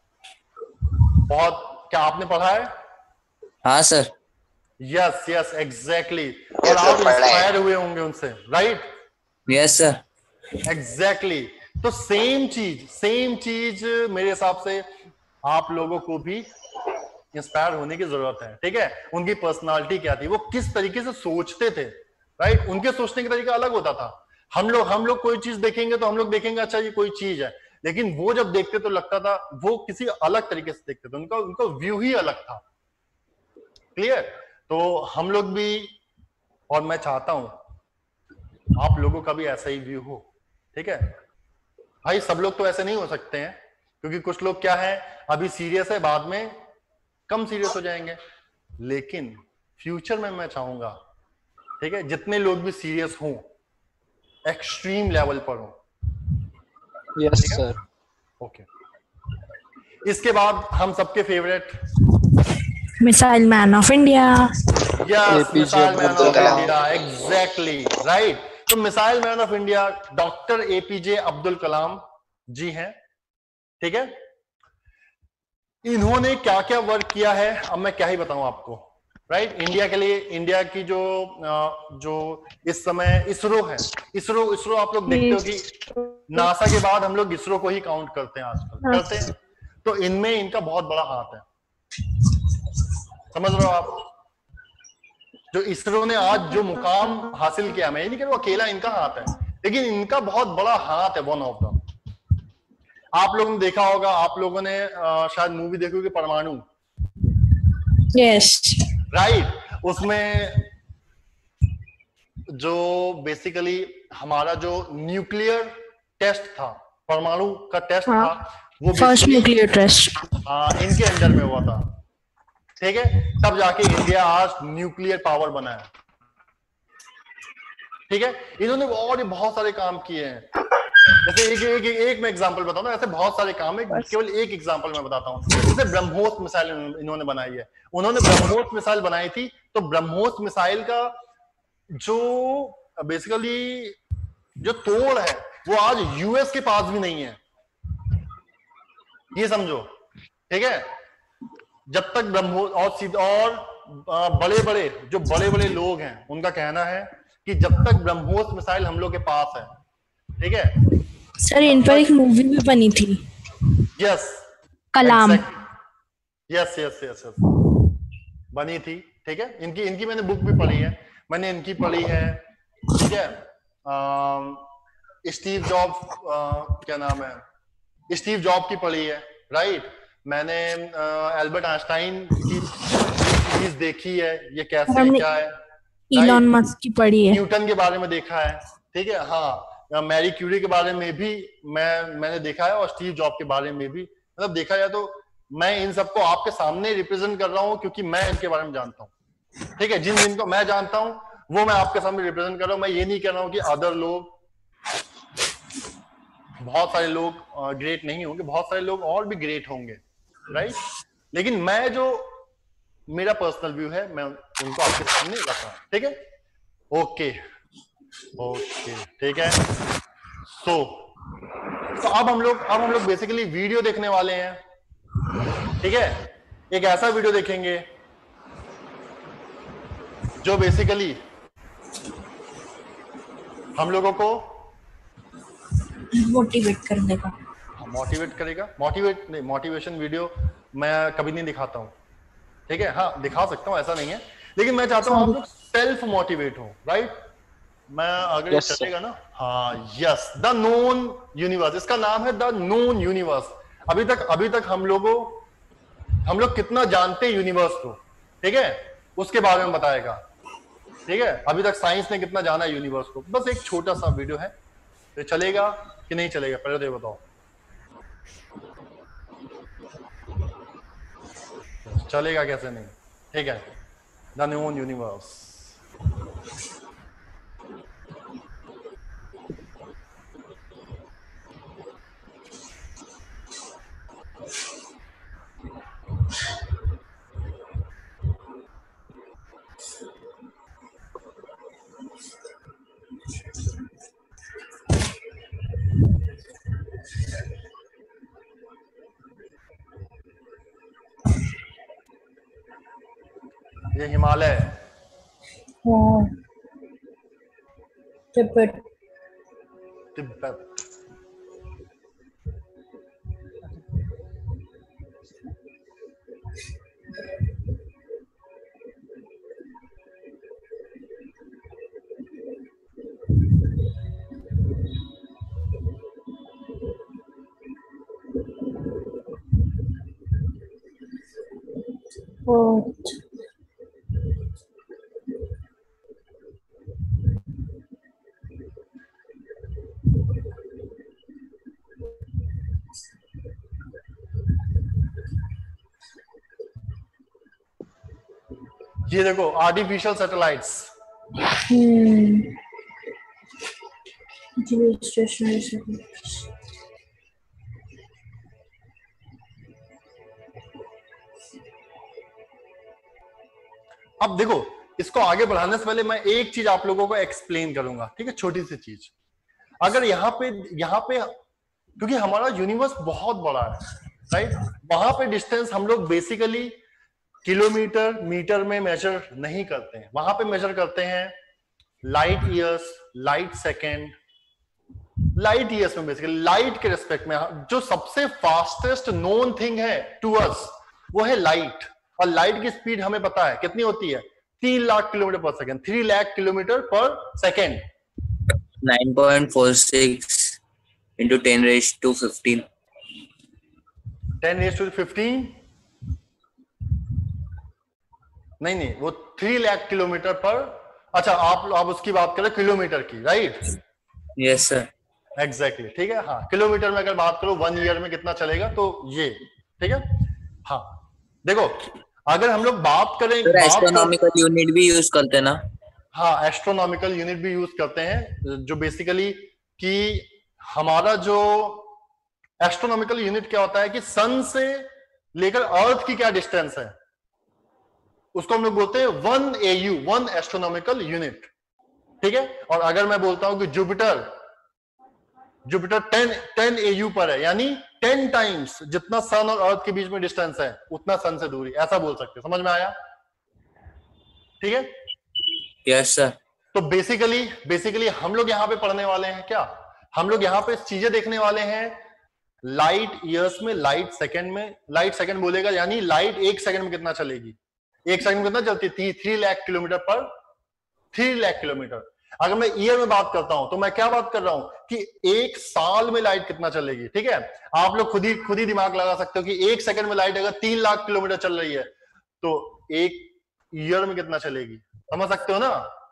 बहुत। क्या आपने पढ़ा है? हाँ सर। Yes yes exactly. और आप इंस्पायर हुए होंगे उनसे, राइट? Yes sir. एग्जैक्टली। तो सेम चीज मेरे हिसाब से आप लोगों को भी इंस्पायर होने की जरूरत है, ठीक है। उनकी पर्सनालिटी क्या थी, वो किस तरीके से सोचते थे, राइट? उनके सोचने का तरीका अलग होता था। हम लोग कोई चीज देखेंगे तो हम लोग देखेंगे अच्छा ये कोई चीज है, लेकिन वो जब देखते तो लगता था वो किसी अलग तरीके से देखते थे, उनका व्यू ही अलग था। क्लियर? तो हम लोग भी, और मैं चाहता हूं आप लोगों का भी ऐसा ही व्यू हो, ठीक है भाई। सब लोग तो ऐसे नहीं हो सकते हैं, क्योंकि कुछ लोग क्या है, अभी सीरियस है, बाद में कम सीरियस हो जाएंगे। लेकिन फ्यूचर में मैं चाहूंगा, ठीक है, जितने लोग भी सीरियस हों, एक्सट्रीम लेवल पर हो। Yes sir. ओके, इसके बाद हम सबके favourite missile man of India. Yes, APJ missile man Abdul of Kalam. India, exactly right. तो missile man of India doctor APJ Abdul Kalam ji हैं, ठीक है। इन्होंने क्या क्या वर्क किया है अब मैं क्या ही बताऊं आपको, राइट? इंडिया के लिए, इंडिया की जो इस समय इसरो है, इसरो आप लोग देखते हो कि नासा के बाद हम लोग इसरो को ही काउंट करते हैं आजकल, करते हैं। तो इनमें इनका बहुत बड़ा हाथ है, समझ रहे हो आप? जो इसरो ने आज जो मुकाम हासिल किया, मैं ये नहीं कह रहा अकेला इनका हाथ है, लेकिन इनका बहुत बड़ा हाथ है, वन ऑफ द। आप लोगों ने देखा होगा, आप लोगों ने शायद मूवी देखी होगी परमाणु, यस राइट? उसमें जो बेसिकली हमारा जो न्यूक्लियर टेस्ट था, परमाणु का टेस्ट हाँ, था, वो फर्स्ट न्यूक्लियर टेस्ट इनके अंडर में हुआ था, ठीक है। तब जाके इंडिया आज न्यूक्लियर पावर बना है, ठीक है। इन्होंने और भी बहुत सारे काम किए हैं, जैसे एक मैं एग्जांपल बताऊं ना, ऐसे बहुत सारे काम है, केवल एक एग्जांपल मैं बताता हूं। जैसे ब्रह्मोस मिसाइल इन्होंने बनाई है, उन्होंने ब्रह्मोस मिसाइल बनाई थी। तो ब्रह्मोस मिसाइल का जो बेसिकली जो तोड़ है वो आज यूएस के पास भी नहीं है, ये समझो, ठीक है। जब तक ब्रह्मोस और बड़े बड़े लोग हैं, उनका कहना है कि जब तक ब्रह्मोस मिसाइल हम लोग के पास है, ठीक है सर, इन पर एक मूवी भी बनी थी, yes Kalam. Yes yes yes yes बनी थी, ठीक है। इनकी मैंने बुक भी पढ़ी है, मैंने इनकी पढ़ी है, ठीक है। स्टीव जॉब, क्या नाम है, स्टीव जॉब की पढ़ी है, राइट। मैंने एल्बर्ट आइंस्टाइन की चीज देखी है, ये कैसे क्या है, इलॉन मस्क की पढ़ी है, न्यूटन के बारे में देखा है, ठीक है। हाँ, मैरी क्यूरी के बारे में भी मैंने देखा है, और स्टीव जॉब के बारे में भी, मतलब देखा जाए तो मैं इन सबको आपके सामने रिप्रेजेंट कर रहा हूँ, क्योंकि मैं इनके बारे में जानता हूँ, ठीक है। जिनको मैं जानता हूँ वो मैं आपके सामने रिप्रेजेंट कर रहा हूँ। मैं ये नहीं कह रहा हूँ कि अदर लोग, बहुत सारे लोग ग्रेट नहीं होंगे, बहुत सारे लोग और भी ग्रेट होंगे, राइट। लेकिन मैं जो मेरा पर्सनल व्यू है, मैं उनको आपके सामने रख रहा हूँ, ठीक है। ओके, ठीक है। तो अब हम लोग बेसिकली वीडियो देखने वाले हैं, ठीक है। एक ऐसा वीडियो देखेंगे जो बेसिकली हम लोगों को मोटिवेट करने का, मोटिवेट करेगा। मोटिवेशन वीडियो मैं कभी नहीं दिखाता हूं, ठीक है। हाँ, दिखा सकता हूं, ऐसा नहीं है, लेकिन मैं चाहता हूं आप लोग सेल्फ मोटिवेट हो, राइट। मैं अगर Yes, चलेगा ना, हाँ, यस, द नोन यूनिवर्स, इसका नाम है द नोन यूनिवर्स। अभी तक हम लोग कितना जानते हैं यूनिवर्स को, ठीक है, उसके बारे में बताएगा, ठीक है। अभी तक साइंस ने कितना जाना है यूनिवर्स को, बस एक छोटा सा वीडियो है, तो चलेगा कि नहीं चलेगा, पहले तो ये बताओ, चलेगा कैसे नहीं, ठीक है। द नोन यूनिवर्स, ये हिमालय है। हाँ, तिब्बत। तिब्बत। ओ, ये देखो आर्टिफिशियल सैटेलाइट्स। जियोस्टेशनरी। अब देखो, इसको आगे बढ़ाने से पहले मैं एक चीज आप लोगों को एक्सप्लेन करूंगा, ठीक है, छोटी सी चीज। अगर यहाँ पे क्योंकि हमारा यूनिवर्स बहुत बड़ा है, राइट, वहां पे डिस्टेंस हम लोग बेसिकली किलोमीटर मीटर में मेजर नहीं करते हैं, वहां पे मेजर करते हैं light years, light second, light years में बेसिकली लाइट के रिस्पेक्ट में। जो सबसे फास्टेस्ट नोन थिंग है टू अस वो है लाइट, और लाइट की स्पीड हमें पता है कितनी होती है, 3 lakh kilometre per second, 3 lakh kilometre per second. 9.46 into 10 raised to 15. 10 raised to 15 नहीं, वो 3 लाख किलोमीटर पर। अच्छा, आप उसकी बात करें किलोमीटर की, राइट? Yes sir. एग्जैक्टली, ठीक है। हाँ, किलोमीटर में अगर बात करो 1 ईयर में कितना चलेगा, तो ये, ठीक है। हाँ, देखो, अगर हम लोग बात करें एस्ट्रोनॉमिकल यूनिट भी यूज करते हैं ना? हाँ, एस्ट्रोनॉमिकल यूनिट भी यूज करते हैं, जो बेसिकली कि हमारा जो एस्ट्रोनॉमिकल यूनिट क्या होता है कि सन से लेकर अर्थ की क्या डिस्टेंस है, उसको हम लोग बोलते हैं 1 AU, 1 एस्ट्रोनॉमिकल यूनिट, ठीक है। और अगर मैं बोलता हूं कि जुपिटर 10 AU पर है, यानी 10 टाइम्स जितना सन और अर्थ के बीच में डिस्टेंस है उतना सन से दूरी, ऐसा बोल सकते हैं। समझ में आया? ठीक है। Yes sir. तो बेसिकली हम लोग यहां पे पढ़ने वाले हैं क्या, हम लोग यहां पे चीजें देखने वाले हैं लाइट ईयर्स में, लाइट सेकंड में। लाइट सेकंड बोलेगा यानी लाइट 1 सेकंड में कितना चलेगी, 1 सेकंड में कितना चलती थी, 3 लाख किलोमीटर पर 3 लाख किलोमीटर। अगर मैं ईयर में बात करता हूं तो मैं क्या बात कर रहा हूं कि 1 साल में लाइट कितना चलेगी, ठीक है। आप लोग खुद ही दिमाग लगा सकते हो कि 1 सेकंड में लाइट अगर 3 लाख किलोमीटर चल रही है तो 1 ईयर में कितना चलेगी, समझ सकते हो ना,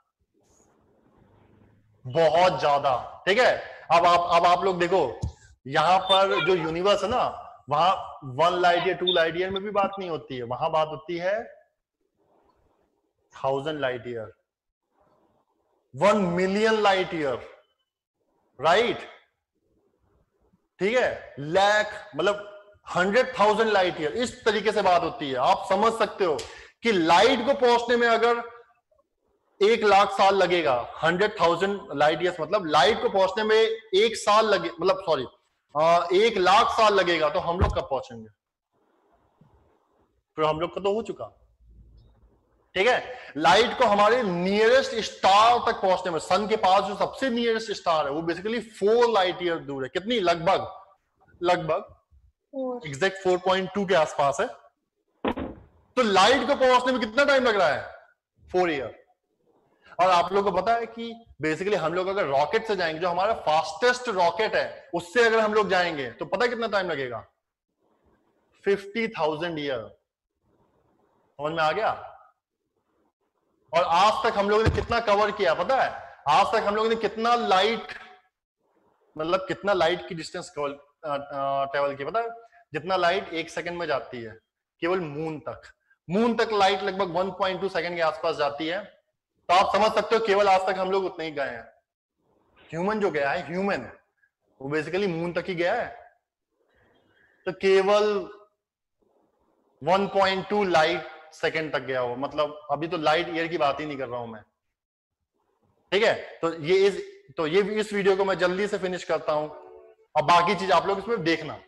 बहुत ज्यादा, ठीक है। अब आप लोग देखो, यहां पर जो यूनिवर्स है ना, वहां 1 लाइट ईयर 2 लाइट ईयर में भी बात नहीं होती है, वहां बात होती है 1000 light year, 1 million light year, right, ठीक है। लाख मतलब 100,000 लाइट ईयर, इस तरीके से बात होती है। आप समझ सकते हो कि लाइट को पहुंचने में अगर 1 लाख साल लगेगा, 100,000 लाइट ईयर्स मतलब लाइट को पहुंचने में 1 साल लगे, मतलब सॉरी 1 लाख साल लगेगा, तो हम लोग कब पहुंचेंगे, फिर हम लोग का तो हो चुका, ठीक है। लाइट को हमारे नियरेस्ट स्टार तक पहुंचने में, सन के पास जो सबसे नियरेस्ट स्टार है वो बेसिकली 4 लाइट ईयर दूर है। कितनी, लगभग एग्जैक्ट 4.2 के आसपास है। तो लाइट को पहुंचने में कितना टाइम लग रहा है, 4 ईयर। और आप लोगों को पता है कि बेसिकली हम लोग अगर रॉकेट से जाएंगे, जो हमारा फास्टेस्ट रॉकेट है उससे अगर हम लोग जाएंगे तो पता है कितना टाइम लगेगा, 50,000 ईयर। समझ में आ गया? और आज तक हम लोगों ने कितना कवर किया पता है, आज तक हम लोगों ने कितना लाइट, मतलब कितना लाइट की डिस्टेंस ट्रेवल किया पता है, जितना लाइट 1 सेकंड में जाती है केवल मून तक लाइट लगभग 1.2 सेकंड के आसपास जाती है। तो आप समझ सकते हो केवल आज तक हम लोग उतने ही गए हैं। ह्यूमन जो गया है, ह्यूमन वो बेसिकली मून तक ही गया है, तो केवल 1.2 लाइट सेकंड तक गया हो, मतलब अभी तो लाइट ईयर की बात ही नहीं कर रहा हूं मैं, ठीक है। तो ये इस वीडियो को मैं जल्दी से फिनिश करता हूं, और बाकी चीज आप लोग इसमें देखना।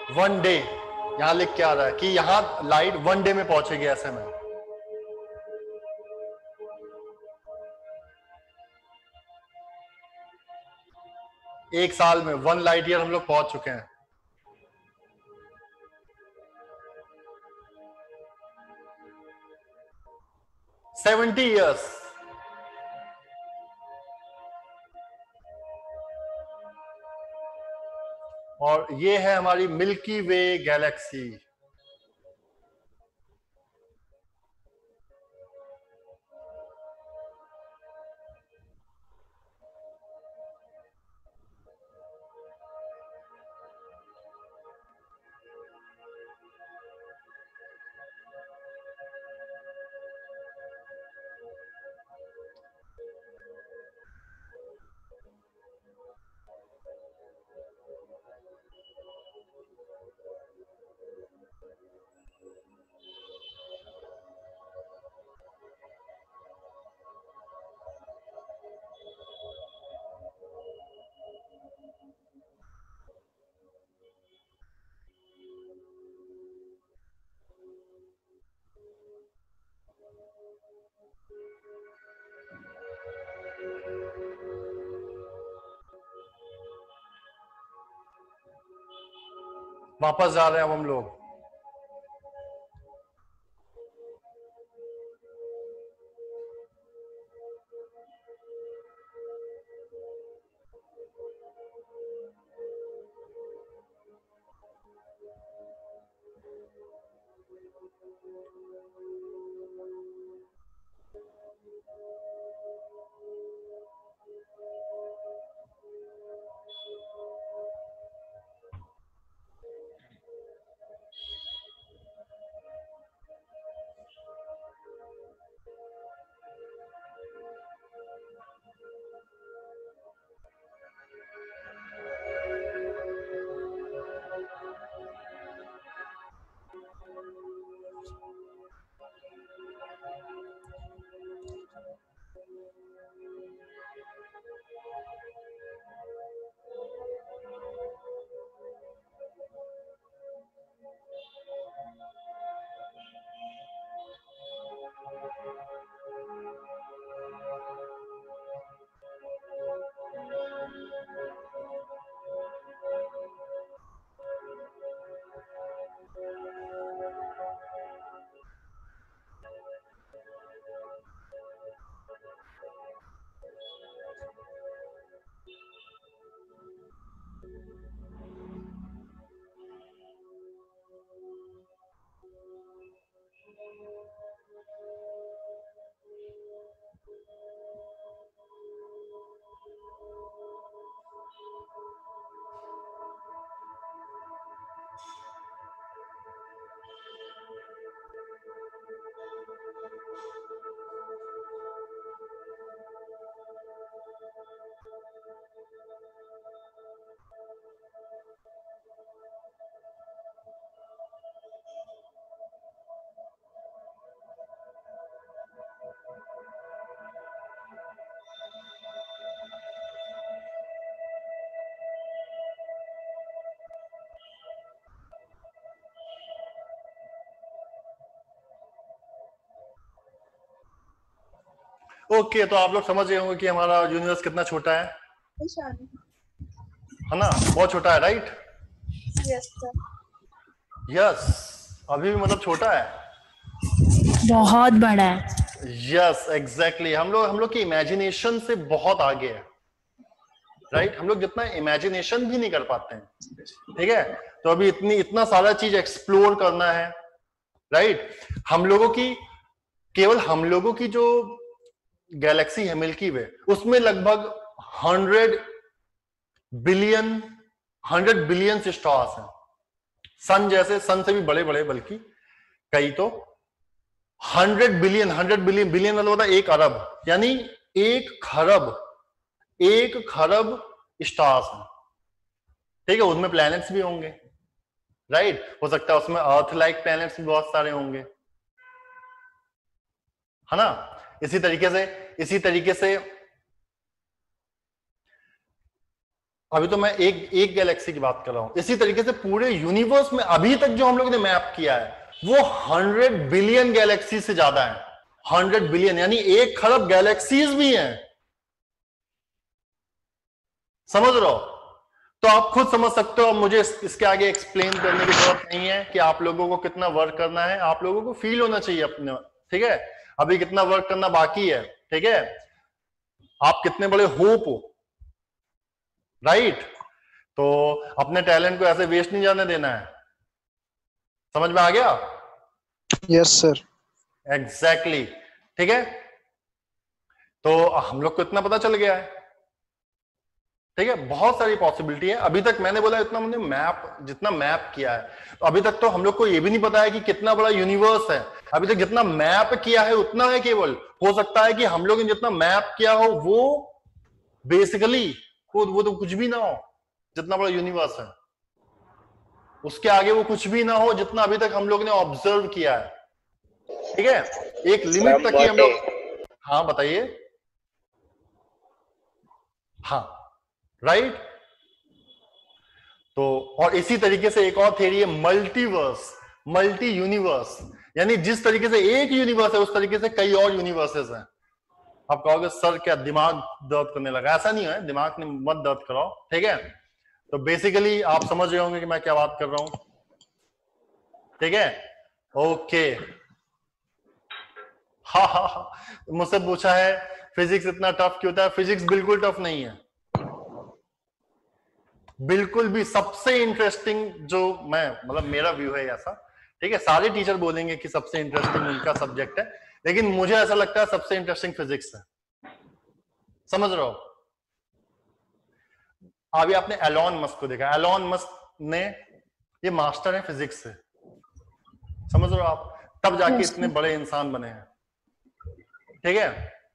1 डे, यहां लिख के आ रहा है कि यहां लाइट 1 डे में पहुंचेगी ऐसे में। एक साल में 1 लाइट ईयर हम लोग पहुंच चुके हैं। Seventy years. और ये है हमारी मिल्की वे गैलेक्सी। वापस जा रहे हैं अब हम लोग। ओके, तो आप लोग समझ गए होंगे कि हमारा यूनिवर्स कितना छोटा है ना? बहुत छोटा है, राइट? Yes sir. यस, अभी भी मतलब छोटा है। बहुत बड़ा है। यस एग्जैक्टली, हम लोग की इमेजिनेशन से बहुत आगे है, राइट? हम लोग जितना इमेजिनेशन भी नहीं कर पाते हैं, ठीक है? तो अभी इतना सारा चीज एक्सप्लोर करना है, राइट? केवल हम लोगों की जो गैलेक्सी है मिल्की वे, उसमें लगभग 100 बिलियन स्टार्स हैं। सन से भी बड़े बड़े, बल्कि कई तो 100 बिलियन बिलियन मतलब होता है 1 अरब, यानी 1 खरब स्टार्स हैं, ठीक है? उनमें प्लैनेट्स भी होंगे, राइट? हो सकता है उसमें अर्थ लाइक प्लैनेट्स भी बहुत सारे होंगे, है ना? इसी तरीके से अभी तो मैं एक गैलेक्सी की बात कर रहा हूं। इसी तरीके से पूरे यूनिवर्स में अभी तक जो हम लोग ने मैप किया है वो 100 बिलियन गैलेक्सी से ज्यादा है। 100 बिलियन यानी 1 खरब गैलेक्सीज भी हैं। समझ रहे हो? तो आप खुद समझ सकते हो। अब मुझे इसके आगे एक्सप्लेन करने की जरूरत नहीं है कि आप लोगों को कितना वर्क करना है। आप लोगों को फील होना चाहिए अपने, ठीक है? अभी कितना वर्क करना बाकी है, ठीक है? आप कितने बड़े होप हो, राइट? तो अपने टैलेंट को ऐसे वेस्ट नहीं जाने देना है। समझ में आ गया? Yes sir. एग्जैक्टली, ठीक है? तो हम लोग को इतना पता चल गया है, ठीक है? बहुत सारी पॉसिबिलिटी है। अभी तक मैंने बोला इतना हमने जितना मैप किया है, तो अभी तक तो हम लोग को ये भी नहीं पता है कि कितना बड़ा यूनिवर्स है। अभी तक जितना मैप किया है उतना है केवल। हो सकता है कि हम लोग ने जितना मैप किया हो वो बेसिकली वो तो कुछ भी ना हो जितना बड़ा यूनिवर्स है। उसके आगे वो कुछ भी ना हो जितना अभी तक हम लोग ने ऑब्जर्व किया है, ठीक है? एक लिमिट तक ही हम लोग। हाँ बताइए। हाँ, राइट। तो और इसी तरीके से एक और थ्योरी है मल्टीवर्स, मल्टी यूनिवर्स। यानी जिस तरीके से एक यूनिवर्स है उस तरीके से कई और यूनिवर्सेस हैं। आप कहोगे सर क्या दिमाग दर्द करने लगा? ऐसा नहीं है, दिमाग ने मत दर्द कराओ, ठीक है? तो बेसिकली आप समझ रहे होंगे कि मैं क्या बात कर रहा हूं, ठीक है? ओके। हाँ, मुझसे पूछा है फिजिक्स इतना टफ क्यों होता है? फिजिक्स बिल्कुल टफ नहीं है, बिल्कुल भी। सबसे इंटरेस्टिंग जो मतलब मेरा व्यू है ऐसा, ठीक है? सारे टीचर बोलेंगे कि सबसे इंटरेस्टिंग उनका सब्जेक्ट है, लेकिन मुझे ऐसा लगता है सबसे इंटरेस्टिंग फिजिक्स है। समझ रहे हो? अभी आपने एलॉन मस्क को देखा। एलॉन मस्क ने ये मास्टर है फिजिक्स से, समझ रहे हो आप? तब जाके इतने बड़े इंसान बने हैं, ठीक है?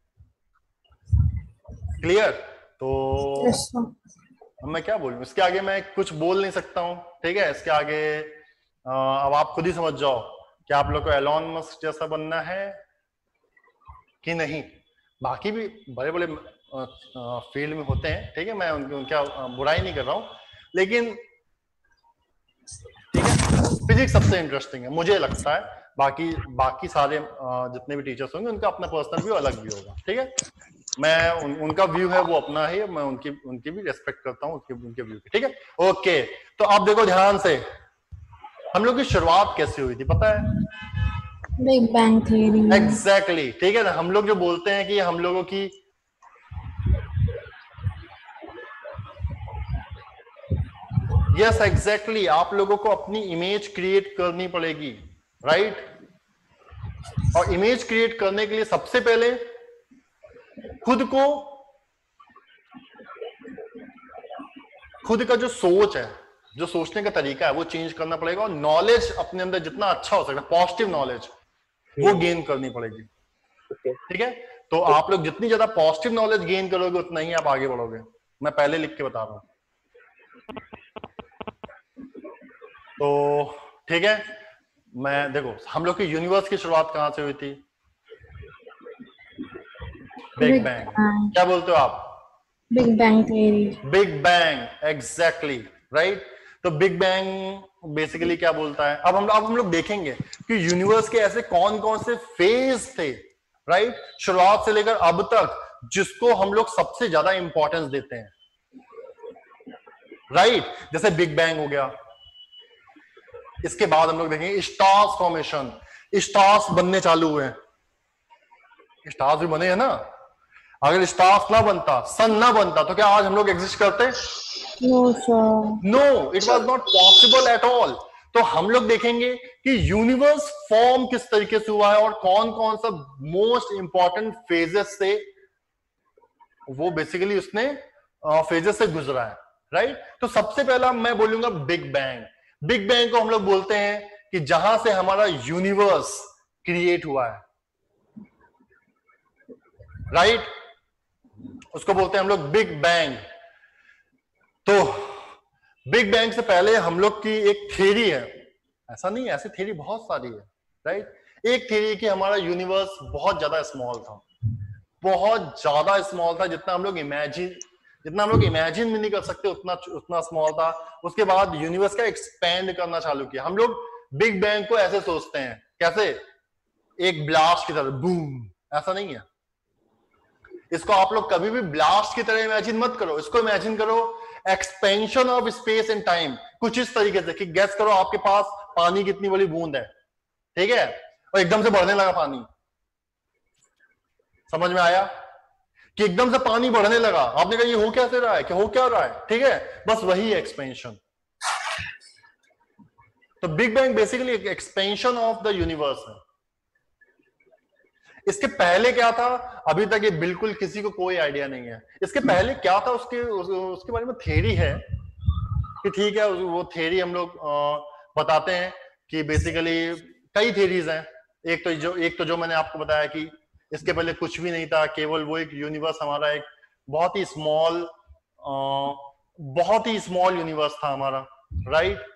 क्लियर? तो मैं क्या बोलूं इसके आगे? मैं कुछ बोल नहीं सकता हूं, ठीक है? इसके आगे अब आप खुद ही समझ जाओ कि आप लोग को एलॉन मस्क जैसा बनना है कि नहीं। बाकी भी बड़े बड़े फील्ड में होते हैं, ठीक है? मैं उनका बुराई नहीं कर रहा हूं, लेकिन ठीक है, फिजिक्स सबसे इंटरेस्टिंग है मुझे लगता है। बाकी सारे जितने भी टीचर्स होंगे उनका अपना पर्सनल व्यू अलग भी होगा, ठीक है? मैं उनका व्यू है वो अपना है, मैं उनकी भी रेस्पेक्ट करता हूँ उनके व्यू की, ठीक है? ओके, तो अब देखो ध्यान से, हम लोग की शुरुआत कैसे हुई थी पता है? Big bang theory. एग्जैक्टली, ठीक है ना? हम लोग जो बोलते हैं कि हम लोगों की यस एग्जैक्टली, आप लोगों को अपनी इमेज क्रिएट करनी पड़ेगी, राइट? और इमेज क्रिएट करने के लिए सबसे पहले खुद का जो सोच है, जो सोचने का तरीका है वो चेंज करना पड़ेगा। और नॉलेज अपने अंदर जितना अच्छा हो सकता है, पॉजिटिव नॉलेज, वो गेन करनी पड़ेगी, ठीक है? तो आप लोग जितनी ज्यादा पॉजिटिव नॉलेज गेन करोगे उतना ही आप आगे बढ़ोगे। मैं पहले लिख के बता रहा हूं, तो ठीक है? मैं देखो, हम लोग की यूनिवर्स की शुरुआत कहां से हुई थी? Big bang. क्या बोलते हो आप? Big bang theory. Big bang, exactly, right. तो बिग बैंग बेसिकली क्या बोलता है? अब हम लोग देखेंगे कि यूनिवर्स के ऐसे कौन कौन से फेज थे, राइट, शुरुआत से लेकर अब तक, जिसको हम लोग सबसे ज्यादा इंपॉर्टेंस देते हैं, राइट? जैसे बिग बैंग हो गया, इसके बाद हम लोग देखेंगे स्टार्स फॉर्मेशन। स्टार्स बनने चालू हुए, स्टार्स भी बने हैं ना। अगर स्टार्स ना बनता, सन ना बनता, तो क्या आज हम लोग एग्जिस्ट करते? No sir, no, it was not possible at all. तो हम लोग देखेंगे कि यूनिवर्स फॉर्म किस तरीके से हुआ है और कौन कौन सा मोस्ट इंपॉर्टेंट फेजेस से वो बेसिकली उसने फेजेस से गुजरा है, राइट? तो सबसे पहला मैं बोलूंगा बिग बैंग। बिग बैंग को हम लोग बोलते हैं कि जहां से हमारा यूनिवर्स क्रिएट हुआ है, राइट? उसको बोलते हैं हम लोग बिग बैंग। तो बिग बैंग से पहले हम लोग की एक थ्योरी है, ऐसा नहीं है, ऐसी थ्योरी बहुत सारी है, राइट? एक थ्योरी कि हमारा यूनिवर्स बहुत ज्यादा स्मॉल था, बहुत ज्यादा स्मॉल था, जितना हम लोग इमेजिन जितना हम लोग इमेजिन भी नहीं कर सकते उतना उतना स्मॉल था। उसके बाद यूनिवर्स का एक्सपेंड करना चालू किया। हम लोग बिग बैंग को ऐसे सोचते हैं, कैसे, एक ब्लास्ट की तरह बूम, ऐसा नहीं है। इसको आप लोग कभी भी ब्लास्ट की तरह इमेजिन मत करो, इसको इमेजिन करो expansion of space and time, कुछ इस तरीके से कि गैस करो आपके पास पानी की इतनी बड़ी बूंद है, ठीक है, और एकदम से बढ़ने लगा पानी। समझ में आया कि एकदम से पानी बढ़ने लगा, आपने कहा ये हो कैसे रहा है, कि हो क्या रहा है, ठीक है, बस वही एक्सपेंशन। तो बिग बैंग बेसिकली एक एक्सपेंशन ऑफ द यूनिवर्स है। इसके पहले क्या था अभी तक ये बिल्कुल किसी को कोई आइडिया नहीं है। इसके पहले क्या था उसके बारे में थ्योरी है कि ठीक है, वो थ्योरी हम लोग बताते हैं कि बेसिकली कई थ्योरीज हैं। एक तो जो मैंने आपको बताया कि इसके पहले कुछ भी नहीं था, केवल वो एक यूनिवर्स हमारा एक बहुत ही स्मॉल यूनिवर्स था हमारा, राइट।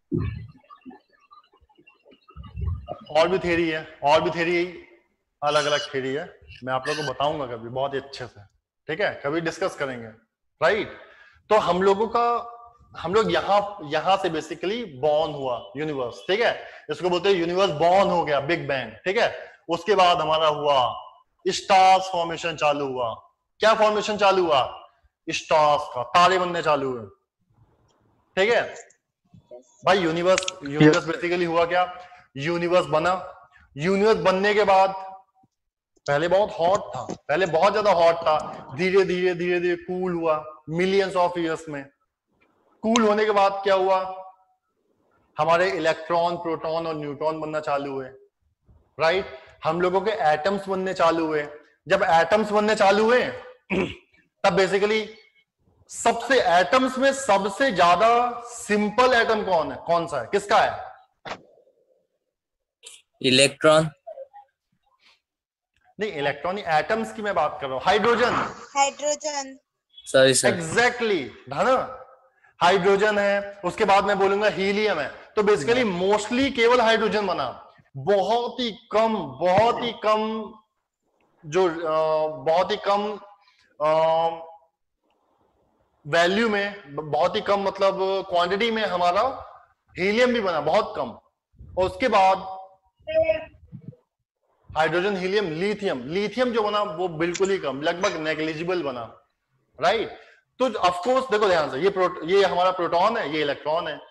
और भी थ्योरी है, और भी थ्योरी, अलग अलग थ्योरी है, मैं आप लोगों को बताऊंगा कभी बहुत ही अच्छे से, ठीक है, कभी डिस्कस करेंगे, राइट। तो हम लोग यहां से बेसिकली बॉर्न हुआ यूनिवर्स, ठीक है, इसको बोलते हैं यूनिवर्स बॉर्न हो गया, बिग बैंग, ठीक है। उसके बाद हमारा हुआ स्टार्स फॉर्मेशन चालू हुआ। क्या फॉर्मेशन चालू हुआ? स्टार्स का, तारे बनने चालू हुए, ठीक है भाई। यूनिवर्स बेसिकली हुआ क्या, यूनिवर्स बना। यूनिवर्स बनने के बाद पहले बहुत हॉट था, पहले बहुत ज्यादा हॉट था, धीरे धीरे कूल हुआ मिलियंस ऑफ ईयर्स में। कूल होने के बाद क्या हुआ, हमारे इलेक्ट्रॉन, प्रोटॉन और न्यूट्रॉन बनना चालू हुए, राइट। हम लोगों के एटम्स बनने चालू हुए। जब एटम्स बनने चालू हुए तब बेसिकली एटम्स में सबसे ज्यादा सिंपल एटम कौन सा है, किसका है? इलेक्ट्रॉन। नहीं, इलेक्ट्रॉन, एटम्स की मैं बात कर रहा हूं। हाइड्रोजन। Sorry sir. एग्जैक्टली, ना, हाइड्रोजन है। उसके बाद मैं बोलूंगा हीलियम है। तो बेसिकली मोस्टली केवल हाइड्रोजन बना। बहुत ही कम वैल्यू में, बहुत ही कम मतलब क्वांटिटी में हमारा हीलियम भी बना, बहुत कम। और उसके बाद हाइड्रोजन, हीलियम, लिथियम जो बना वो बिल्कुल ही कम, लगभग नेग्लिजिबल बना, राइट। तो ऑफ कोर्स देखो ध्यान से, ये हमारा प्रोटॉन है, ये इलेक्ट्रॉन है,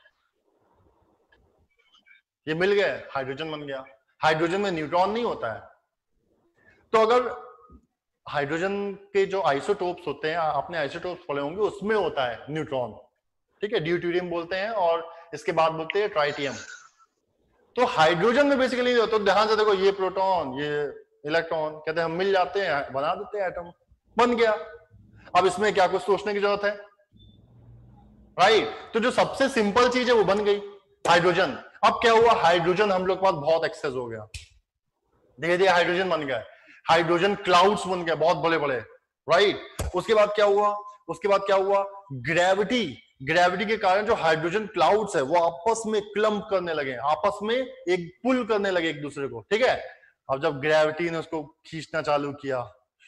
ये मिल गए, हाइड्रोजन बन गया। हाइड्रोजन में न्यूट्रॉन नहीं होता है। तो अगर हाइड्रोजन के जो आइसोटोप्स होते हैं, आपने आइसोटोप्स पढ़े होंगे, उसमें होता है न्यूट्रॉन, ठीक है, ड्यूटेरियम बोलते हैं, और इसके बाद बोलते हैं ट्राइटियम। तो हाइड्रोजन में बेसिकली नहीं होता। तो ध्यान से देखो, ये प्रोटॉन, ये इलेक्ट्रॉन, कहते हैं हम मिल जाते हैं, बना देते हैं एटम, बन गया। अब इसमें क्या कुछ सोचने की जरूरत है, राइट। तो जो सबसे सिंपल चीज है वो बन गई, हाइड्रोजन। अब क्या हुआ, हाइड्रोजन हम लोग के पास बहुत एक्सेस हो गया, धीरे धीरे हाइड्रोजन बन गया, हाइड्रोजन क्लाउड्स बन गए बहुत बड़े बड़े, राइट। उसके बाद क्या हुआ, ग्रेविटी के कारण जो हाइड्रोजन क्लाउड्स है वो आपस में क्लम्प करने लगे, आपस में एक पुल करने लगे एक दूसरे को, ठीक है। अब जब ग्रेविटी ने उसको खींचना चालू किया,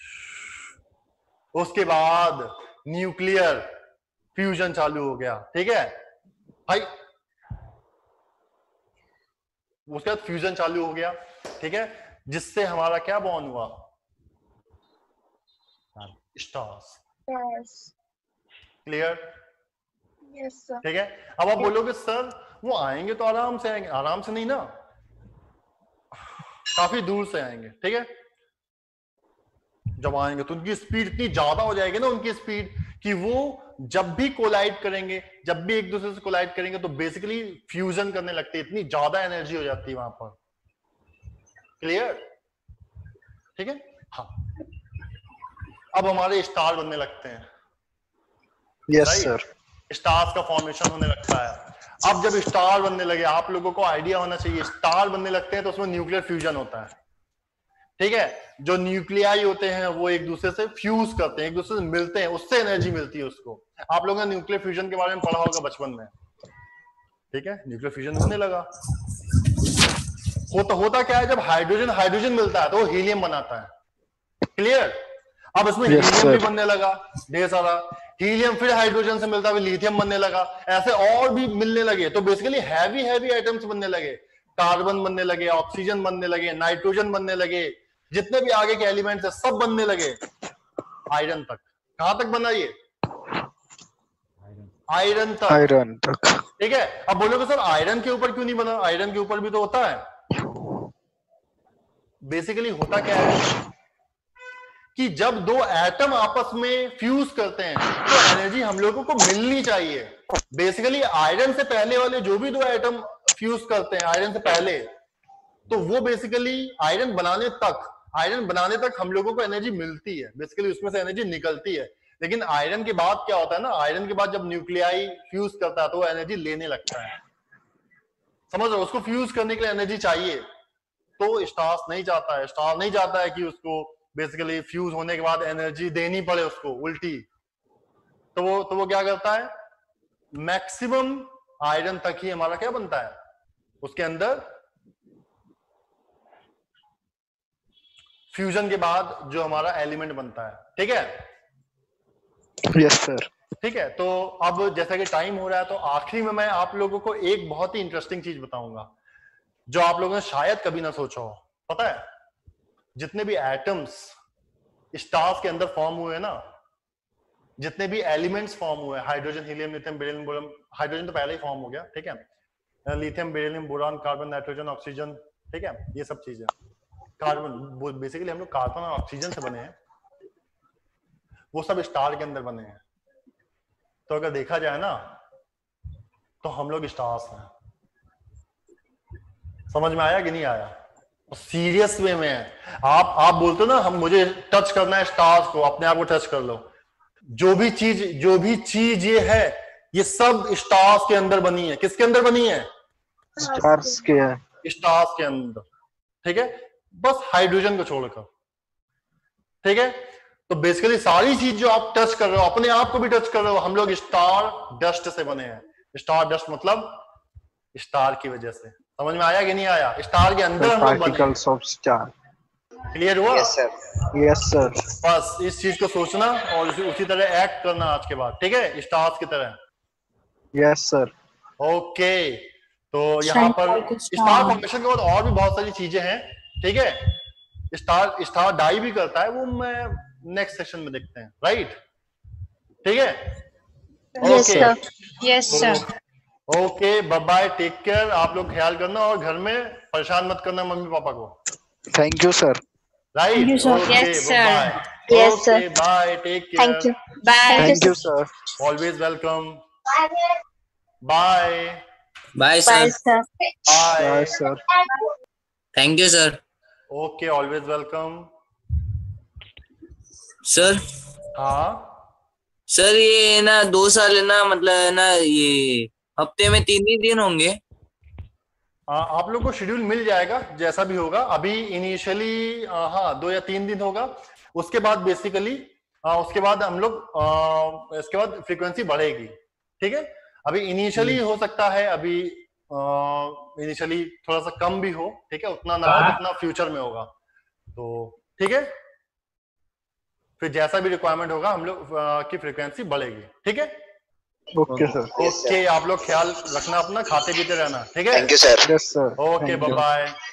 उसके बाद न्यूक्लियर फ्यूजन चालू हो गया, ठीक है भाई। उसके बाद फ्यूजन चालू हो गया, ठीक है, जिससे हमारा क्या बॉर्न हुआ, स्टार्स। क्लियर? Yes sir. ठीक है। अब आप बोलोगे सर वो आएंगे तो आराम से आएंगे, आराम से नहीं ना, काफी दूर से आएंगे, ठीक है। जब आएंगे तो उनकी स्पीड इतनी ज्यादा हो जाएगी ना, उनकी स्पीड, कि वो जब भी कोलाइड करेंगे, जब भी एक दूसरे से कोलाइड करेंगे तो बेसिकली फ्यूजन करने लगते हैं, इतनी ज्यादा एनर्जी हो जाती है वहां पर। क्लियर? ठीक है। हाँ, अब हमारे स्टार बनने लगते हैं। Yes sir. स्टार्स का फॉर्मेशन होने लगता है। अब जब स्टार बनने लगे, आप लोगों को आइडिया होना चाहिए, स्टार बनने लगते हैं तो उसमें न्यूक्लियर फ्यूजन होता है, ठीक है। जो न्यूक्लियाई होते हैं वो एक दूसरे से फ्यूज करते हैं, एक दूसरे से मिलते हैं, उससे एनर्जी मिलती है उसको। आप लोगों ने न्यूक्लियर फ्यूजन के बारे में पढ़ा होगा बचपन में, ठीक है। न्यूक्लियर फ्यूजन होने लगा, होता क्या है, जब हाइड्रोजन मिलता है तो वो हीलियम बनाता है। क्लियर? अब इसमें हीलियम भी बनने लगा ढेर सारा। हीलियम फिर हाइड्रोजन से मिलता हुआ लिथियम बनने लगा, ऐसे और भी मिलने लगे। तो बेसिकली हैवी हैवी आइटम्स बनने लगे, कार्बन बनने लगे, ऑक्सीजन बनने लगे, नाइट्रोजन बनने लगे, जितने भी आगे के एलिमेंट्स है सब बनने लगे आयरन तक। कहां तक बना ये? आयरन तक। आयरन तक। ठीक है, अब बोलोगे सर आयरन के ऊपर क्यों नहीं बना? आयरन के ऊपर भी तो होता है। बेसिकली होता क्या है कि जब दो एटम आपस में फ्यूज करते हैं तो एनर्जी हम लोगों को मिलनी चाहिए। बेसिकली आयरन से पहले वाले जो भी दो एटम फ्यूज करते हैं आयरन से पहले, तो वो बेसिकली आयरन बनाने तक हम लोगों को एनर्जी मिलती है, बेसिकली उसमें से एनर्जी निकलती है। लेकिन आयरन के बाद क्या होता है ना, आयरन के बाद जब न्यूक्लियाई फ्यूज करता है तो वो एनर्जी लेने लगता है। समझ रहे हो? उसको फ्यूज करने के लिए एनर्जी चाहिए, तो स्टार्स नहीं चाहता है, स्टार नहीं चाहता है कि उसको बेसिकली फ्यूज होने के बाद एनर्जी देनी पड़े उसको उल्टी। तो वो क्या करता है, मैक्सिमम आयरन तक ही हमारा क्या बनता है, उसके अंदर फ्यूजन के बाद जो हमारा एलिमेंट बनता है। ठीक है, यस सर। ठीक है। तो अब जैसा कि टाइम हो रहा है, तो आखिरी में मैं आप लोगों को एक बहुत ही इंटरेस्टिंग चीज बताऊंगा जो आप लोगों ने शायद कभी ना सोचा हो। पता है, जितने भी एटम्स स्टार्स के अंदर फॉर्म हुए ना, जितने भी एलिमेंट्स फॉर्म हुए, hydrogen, helium, lithium, beryllium, boron, hydrogen तो पहले ही फॉर्म हो गया, ठीक है, lithium, beryllium, boron, carbon, nitrogen, oxygen, ठीक है, ये सब चीजें। कार्बन, बेसिकली हम लोग कार्बन और ऑक्सीजन से बने हैं, वो सब स्टार के अंदर बने हैं। तो अगर देखा जाए ना, तो हम लोग स्टार्स हैं। समझ में आया कि नहीं आया? सीरियस वे में है। आप बोलते हो ना, हम मुझे टच करना है स्टार्स को, अपने आप को टच कर लो। जो भी चीज ये है, ये सब स्टार्स के अंदर बनी है। किसके अंदर बनी है? स्टार्स के अंदर। ठीक है, बस हाइड्रोजन को छोड़कर। ठीक है, तो बेसिकली सारी चीज जो आप टच कर रहे हो, अपने आप को भी टच कर रहे हो, हम लोग स्टार डस्ट से बने हैं। स्टार डस्ट मतलब स्टार की वजह से। समझ में आया कि नहीं आया? स्टार के अंदर हम लोग बने। Particles of star. क्लियर हुआ? Yes sir, yes sir. बस इस चीज को सोचना और उसी तरह एक्ट करना आज के बाद, ठीक है, स्टार्स की तरह। Yes sir. ओके, तो यहाँ पर स्टार फॉर्मेशन के बाद और भी बहुत सारी चीजें हैं। ठीक है, स्टार डाई भी करता है, वो मैं नेक्स्ट सेशन में देखते हैं, राइट? ठीक है, okay, yes sir. Okay, bye bye, take care. आप लोग ख्याल करना और घर में परेशान मत करना मम्मी पापा को। Thank you sir. Right, okay, bye. Yes sir. Bye, take care. Thank you. Bye. Thank you sir. Always welcome. Bye. Bye sir. Bye sir. Thank you sir. Okay, always welcome. Sir, हाँ sir ये ना 2 साल है ना, मतलब है ना, ये हफ्ते में 3 ही दिन होंगे। आप लोग को शेड्यूल मिल जाएगा जैसा भी होगा। अभी इनिशियली हाँ 2 या 3 दिन होगा, उसके बाद बेसिकली उसके बाद हम लोग इसके बाद फ्रीक्वेंसी बढ़ेगी। ठीक है, अभी इनिशियली हो सकता है, अभी इनिशियली थोड़ा सा कम भी हो, ठीक है, उतना ना हो जितना फ्यूचर में होगा। तो ठीक है, फिर जैसा भी रिक्वायरमेंट होगा हम लोग की फ्रीक्वेंसी बढ़ेगी। ठीक है, ओके सर। ओके, आप लोग ख्याल रखना अपना, खाते पीते रहना। ठीक है, thank you sir. Yes sir. Okay, bye bye.